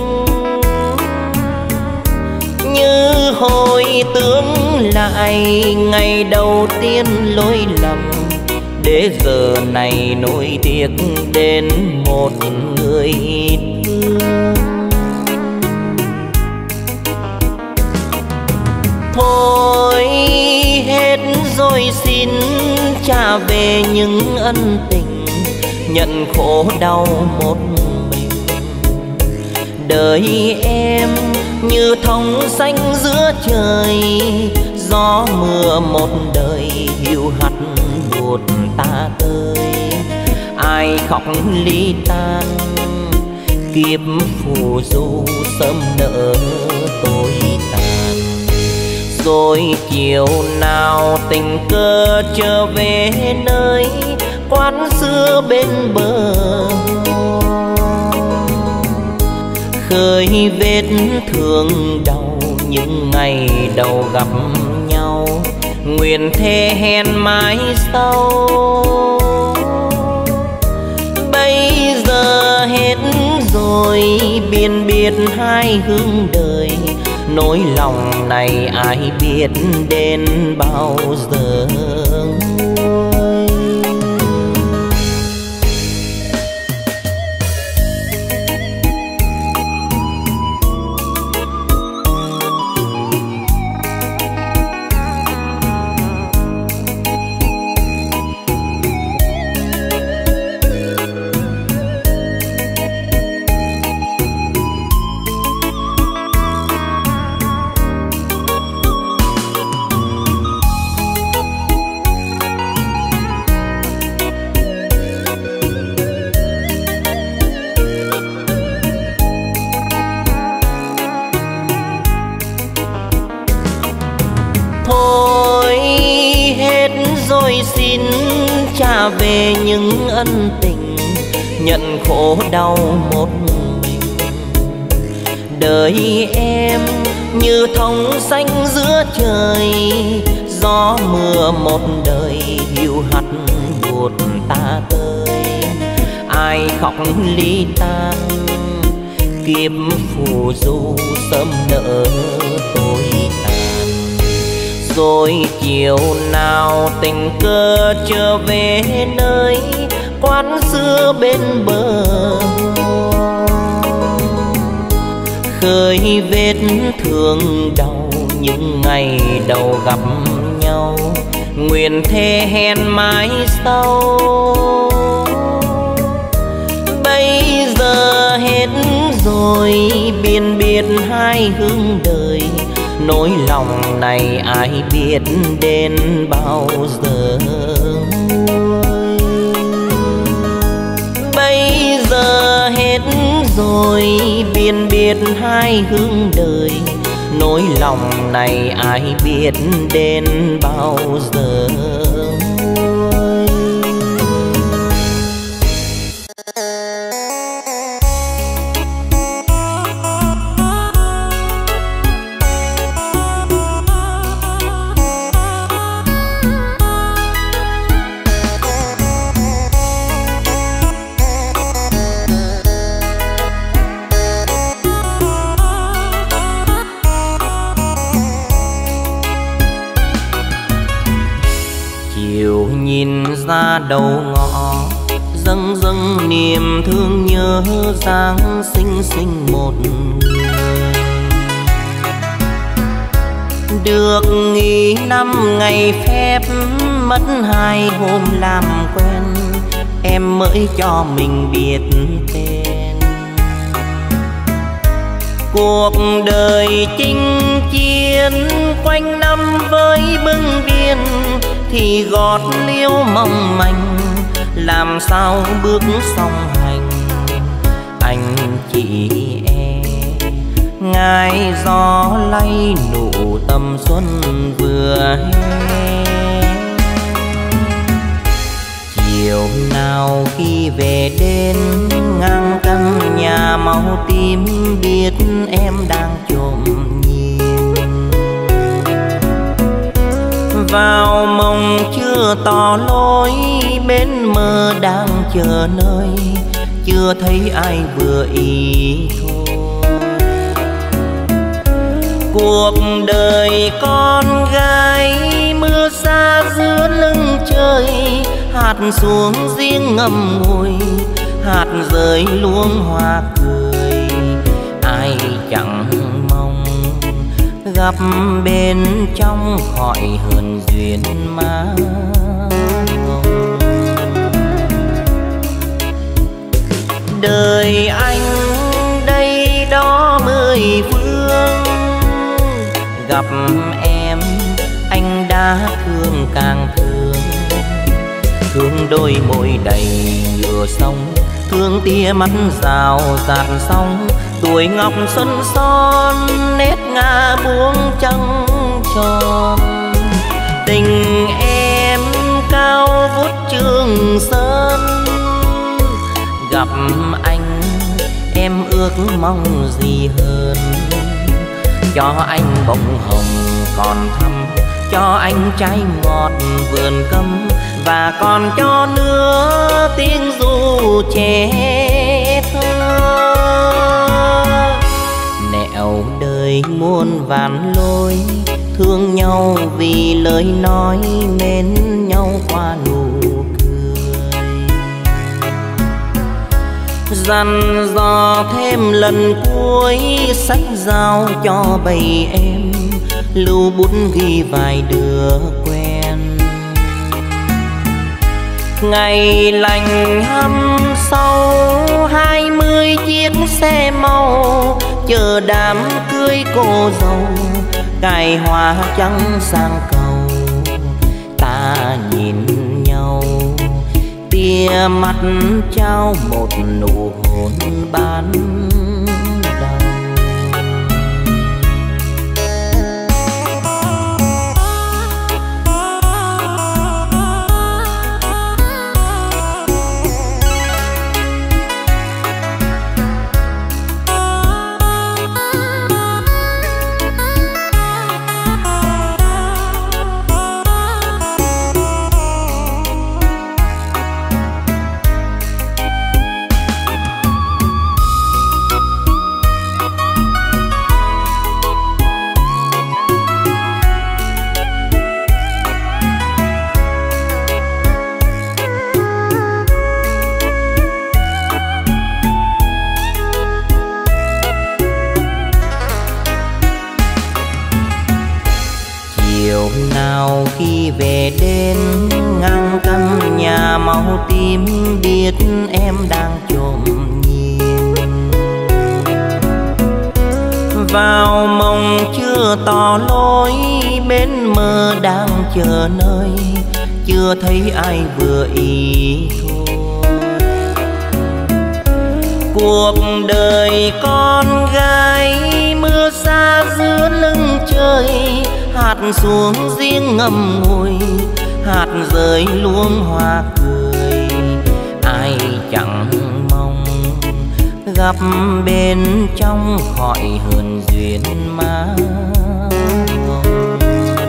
Như hồi tưởng lại ngày đầu tiên lỗi lầm, để giờ này nỗi tiếc đến một người thương. Thôi hết rồi xin trả về những ân tình, nhận khổ đau một mình. Đời em như thông xanh giữa trời, gió mưa một đời hiu hắt buồn ta tới. Ai khóc ly tan kiếp phù du sớm nỡ tôi tàn. Rồi chiều nào tình cờ trở về nơi quán xưa bên bờ hồ, khơi vết thương đau những ngày đầu gặp nhau. Nguyện thề hẹn mãi sau, bây giờ hết rồi biên biệt hai hướng đời. Nỗi lòng này ai biết đến bao giờ nguôi. Xin trả về những ân tình, nhận khổ đau một mình. Đời em như thông xanh giữa trời, gió mưa một đời hiu hắt buồn ta tới. Ai khóc ly tan kiếp phù du sớm nỡ tôi tàn. Rồi chiều nào tình cờ trở về nơi quán xưa bên bờ hồ, khơi vết thương đau những ngày đầu gặp nhau. Nguyện thề hẹn mãi sau, bây giờ hết rồi biên biệt hai hướng đời. Nỗi lòng này ai biết đến bao giờ nguôi. Bây giờ hết rồi biên biệt hai hướng đời. Nỗi lòng này ai biết đến bao giờ nguôi. Nhìn ra đầu ngõ dâng dâng niềm thương nhớ Giáng sinh sinh một người. Được nghỉ 5 ngày phép mất 2 hôm làm quen, em mới cho mình biết tên. Cuộc đời chinh chiến quanh năm với bưng biên, thì gót liêu mong manh làm sao bước song hành. Anh chị em ngài gió lay nụ tầm xuân vừa hè. Chiều nào khi về đến ngang căn nhà màu tím, biết em đang trộm nhìn vào mộng chưa tỏ lối, bên mơ đang chờ nơi chưa thấy ai vừa ý thôi. Cuộc đời con gái mưa xa giữa lưng trời, hạt xuống riêng ngậm ngùi, hạt rơi luống hoa cười. Ai chẳng mong gặp bên trong khỏi hờn duyên má hồng. Đời anh đây đó mười phương, gặp em anh đã thương càng thương. Thương đôi môi đầy nhựa sông, thương tia mắt rào rạt sóng. Tuổi ngọc xuân son nét ngà buông trăng tròn. Tình em cao vút Trường Sơn, gặp anh em ước mong gì hơn. Cho anh bông hồng còn thắm, cho anh trái ngọt vườn cấm, và còn cho nữa tiếng ru trẻ thơ. Nẻo đời muôn vàn lối, thương nhau vì lời nói, mến nhau qua nụ cười. Dặn dò thêm lần cuối, sách giao cho bầy em, lưu bút ghi vài đứa quen. Ngày lành hăm sau 20 chiếc xe màu, chờ đám cưới cô dâu, cài hoa trắng sang cầu. Ta nhìn nhau tia mắt trao một nụ hôn ban đầu. Nào khi về đến ngang căn nhà màu tím, biết em đang trộm nhìn vào mộng chưa tỏ lối, bên mơ đang chờ nơi chưa thấy ai vừa ý thôi. Cuộc đời con gái mưa xa giữa lưng trời, hạt xuống riêng ngậm ngùi, hạt rơi luống hoa cười. Ai chẳng mong gặp bên trong khỏi hờn duyên má hồng.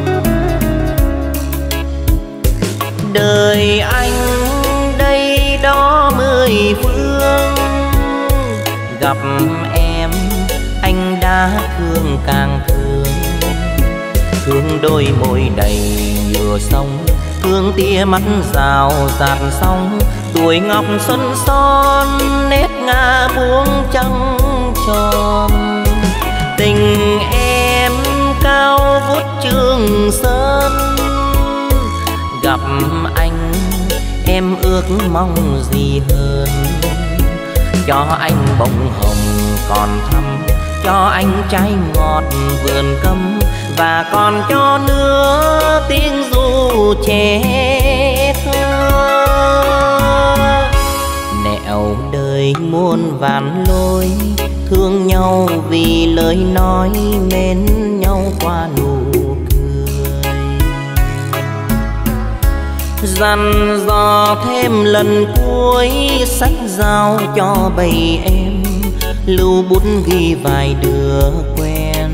Đời anh đây đó mười phương, gặp em anh đã thương càng thương. Thương đôi môi đầy nhựa sông, thương tia mắt rào rạt sóng. Tuổi ngọc xuân son nét ngà buông trăng tròn. Tình em cao vút Trường Sơn, gặp anh em ước mong gì hơn. Cho anh bông hồng còn thắm, cho anh trái ngọt vườn cấm, và còn cho nữa tiếng ru trẻ thơ. Nẻo đời người muôn vàn lối, thương nhau vì lời nói, mến nhau qua nụ cười. Dặn dò thêm lần cuối, sách giao cho bầy em, lưu bút ghi vài đứa quen.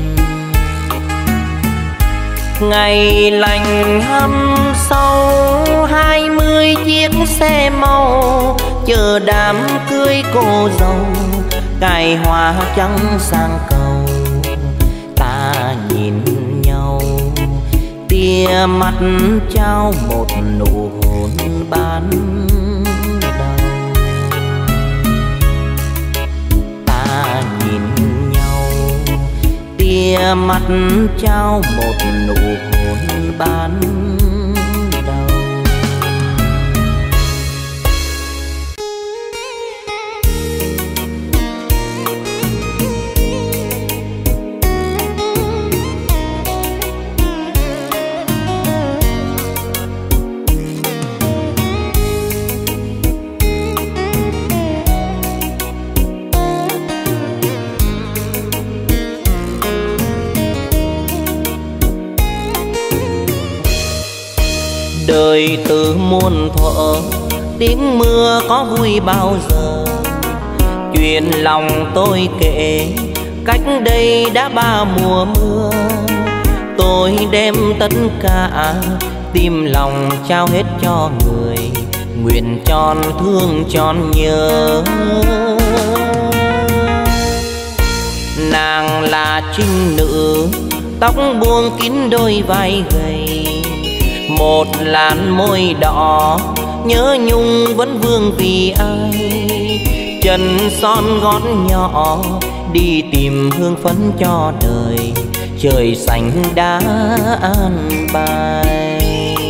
Ngày lành hâm sau 20 chiếc xe màu, chờ đám cưới cô dâu, cài hoa trắng sang cầu. Ta nhìn nhau, tia mắt trao một nụ hôn ban đầu. Ta nhìn nhau, tia mắt trao một nụ hôn ban đầu. Đời từ muôn thuở, tiếng mưa có vui bao giờ. Chuyện lòng tôi kể, cách đây đã 3 mùa mưa. Tôi đem tất cả, tim lòng trao hết cho người, nguyện tròn thương tròn nhớ. Nàng là trinh nữ, tóc buông kín đôi vai gầy, một làn môi đỏ nhớ nhung vẫn vương vì ai. Chân son gót nhỏ đi tìm hương phấn cho đời, trời xanh đã an bài.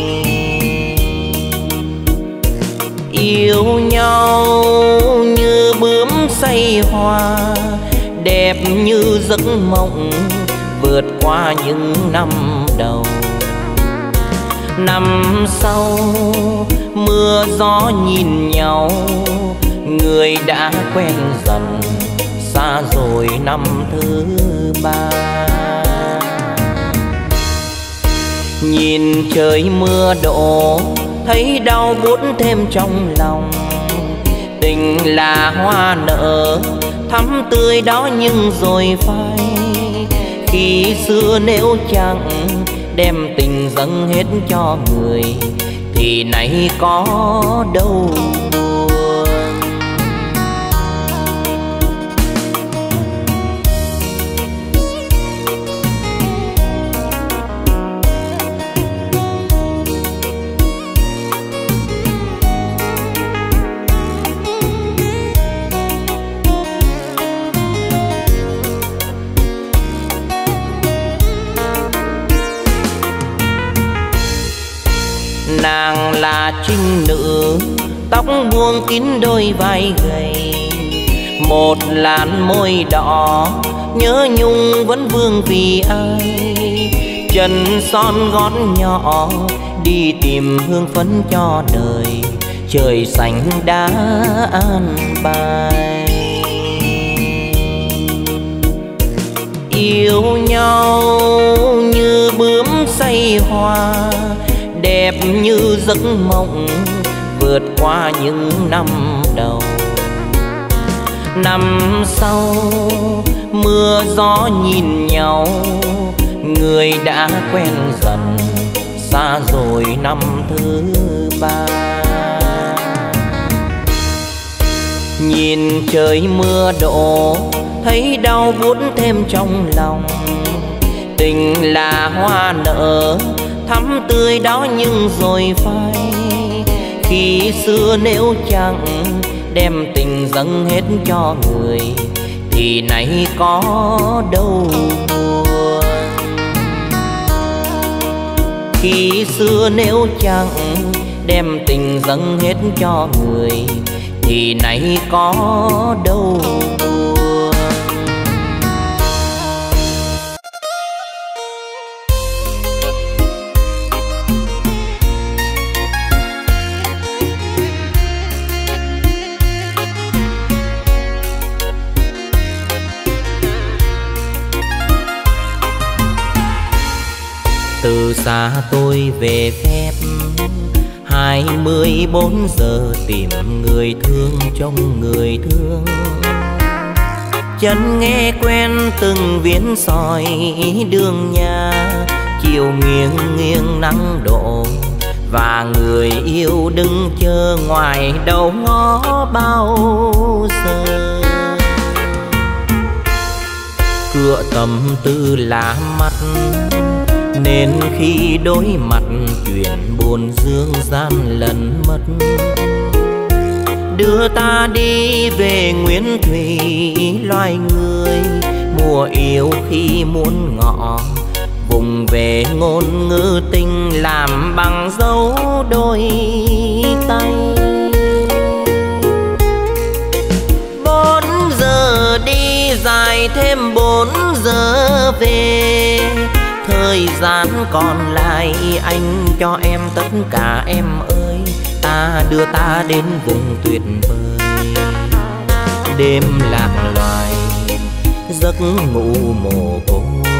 Yêu nhau như bướm say hoa, đẹp như giấc mộng vượt qua những năm đầu. Năm sau mưa gió nhìn nhau, người đã quen dần, xa rồi năm thứ 3. Nhìn trời mưa đổ, thấy đau buốt thêm trong lòng. Tình là hoa nở, thắm tươi đó nhưng rồi phai. Khi xưa nếu chẳng đem tình dâng hết cho người, thì nay có đâu buồn. Nàng là trinh nữ, tóc buông kín đôi vai gầy, một làn môi đỏ nhớ nhung vẫn vương vì ai. Chân son gót nhỏ đi tìm hương phấn cho đời, trời xanh đã an bài. Yêu nhau như bướm say hoa, đẹp như giấc mộng vượt qua những năm đầu. Năm sau mưa gió nhìn nhau, người đã quen dần, xa rồi năm thứ 3. Nhìn trời mưa đổ, thấy đau buốt thêm trong lòng. Tình là hoa nở, thắm tươi đó nhưng rồi phai. Khi xưa nếu chẳng đem tình dâng hết cho người, thì nay có đâu buồn. Khi xưa nếu chẳng đem tình dâng hết cho người, thì nay có đâu buồn. Từ xa tôi về phép 24 giờ tìm người thương trong người thương. Chân nghe quen từng viên sỏi đường nhà, chiều nghiêng nghiêng nắng đổ và người yêu đứng chờ ngoài đầu ngõ bao giờ. Cửa tâm tư lá mắt nên khi đối mặt chuyện buồn dương gian lần mất. Đưa ta đi về nguyên thủy loài người, mùa yêu khi muốn ngọ, vùng về ngôn ngữ tình làm bằng dấu đôi tay. 4 giờ đi dài thêm 4 giờ về, thời gian còn lại anh cho em tất cả em ơi. Ta đưa ta đến vùng tuyệt vời, đêm lạc loài giấc ngủ mồ côi.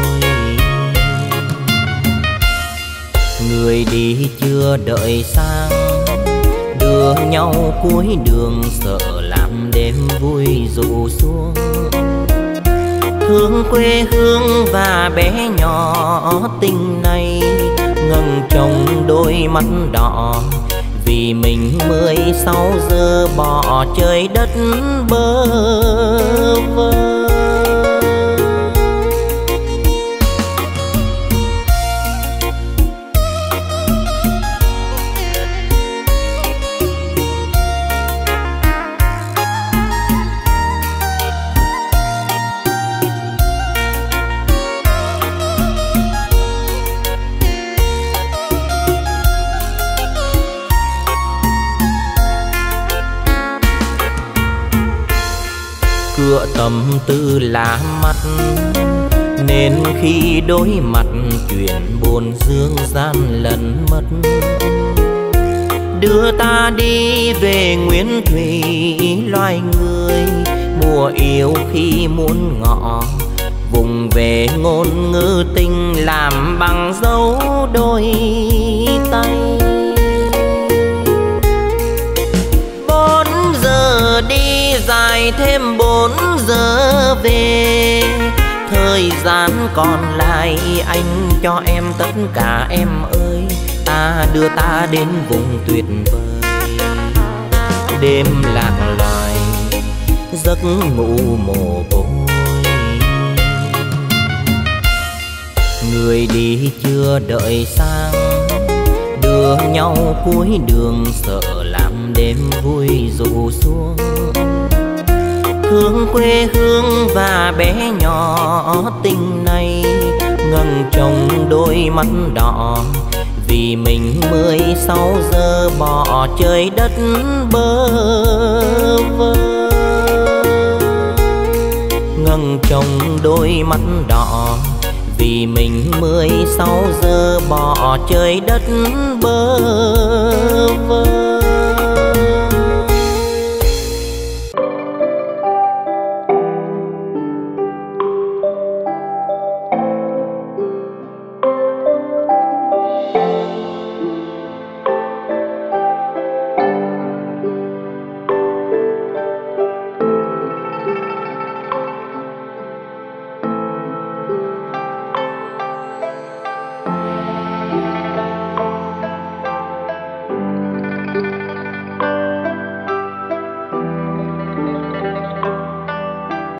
Người đi chưa đợi sang, đưa nhau cuối đường sợ làm đêm vui rụ xuống. Thương quê hương và bé nhỏ tình này, ngẩng trông đôi mắt đỏ vì mình 16 giờ bỏ trời đất bơ vơ. Cửa tâm tư lá mắt nên khi đối mặt chuyện buồn dương gian lần mất. Đưa ta đi về nguyên thủy loài người, mùa yêu khi muốn ngọ, vùng về ngôn ngữ tình làm bằng dấu đôi tay. 4 giờ đi dài thêm 4 giờ về, thời gian còn lại anh cho em tất cả em ơi. Ta đưa ta đến vùng tuyệt vời, đêm lạc loài giấc ngủ mồ côi. Người đi chưa đợi sang, đưa nhau cuối đường sợ làm đêm vui rụ xuống. Thương quê hương và bé nhỏ tình này, ngẩng trông đôi mắt đỏ vì mình 16 giờ bỏ trời đất bơ vơ. Ngẩng trông đôi mắt đỏ vì mình 16 giờ bỏ trời đất bơ vơ.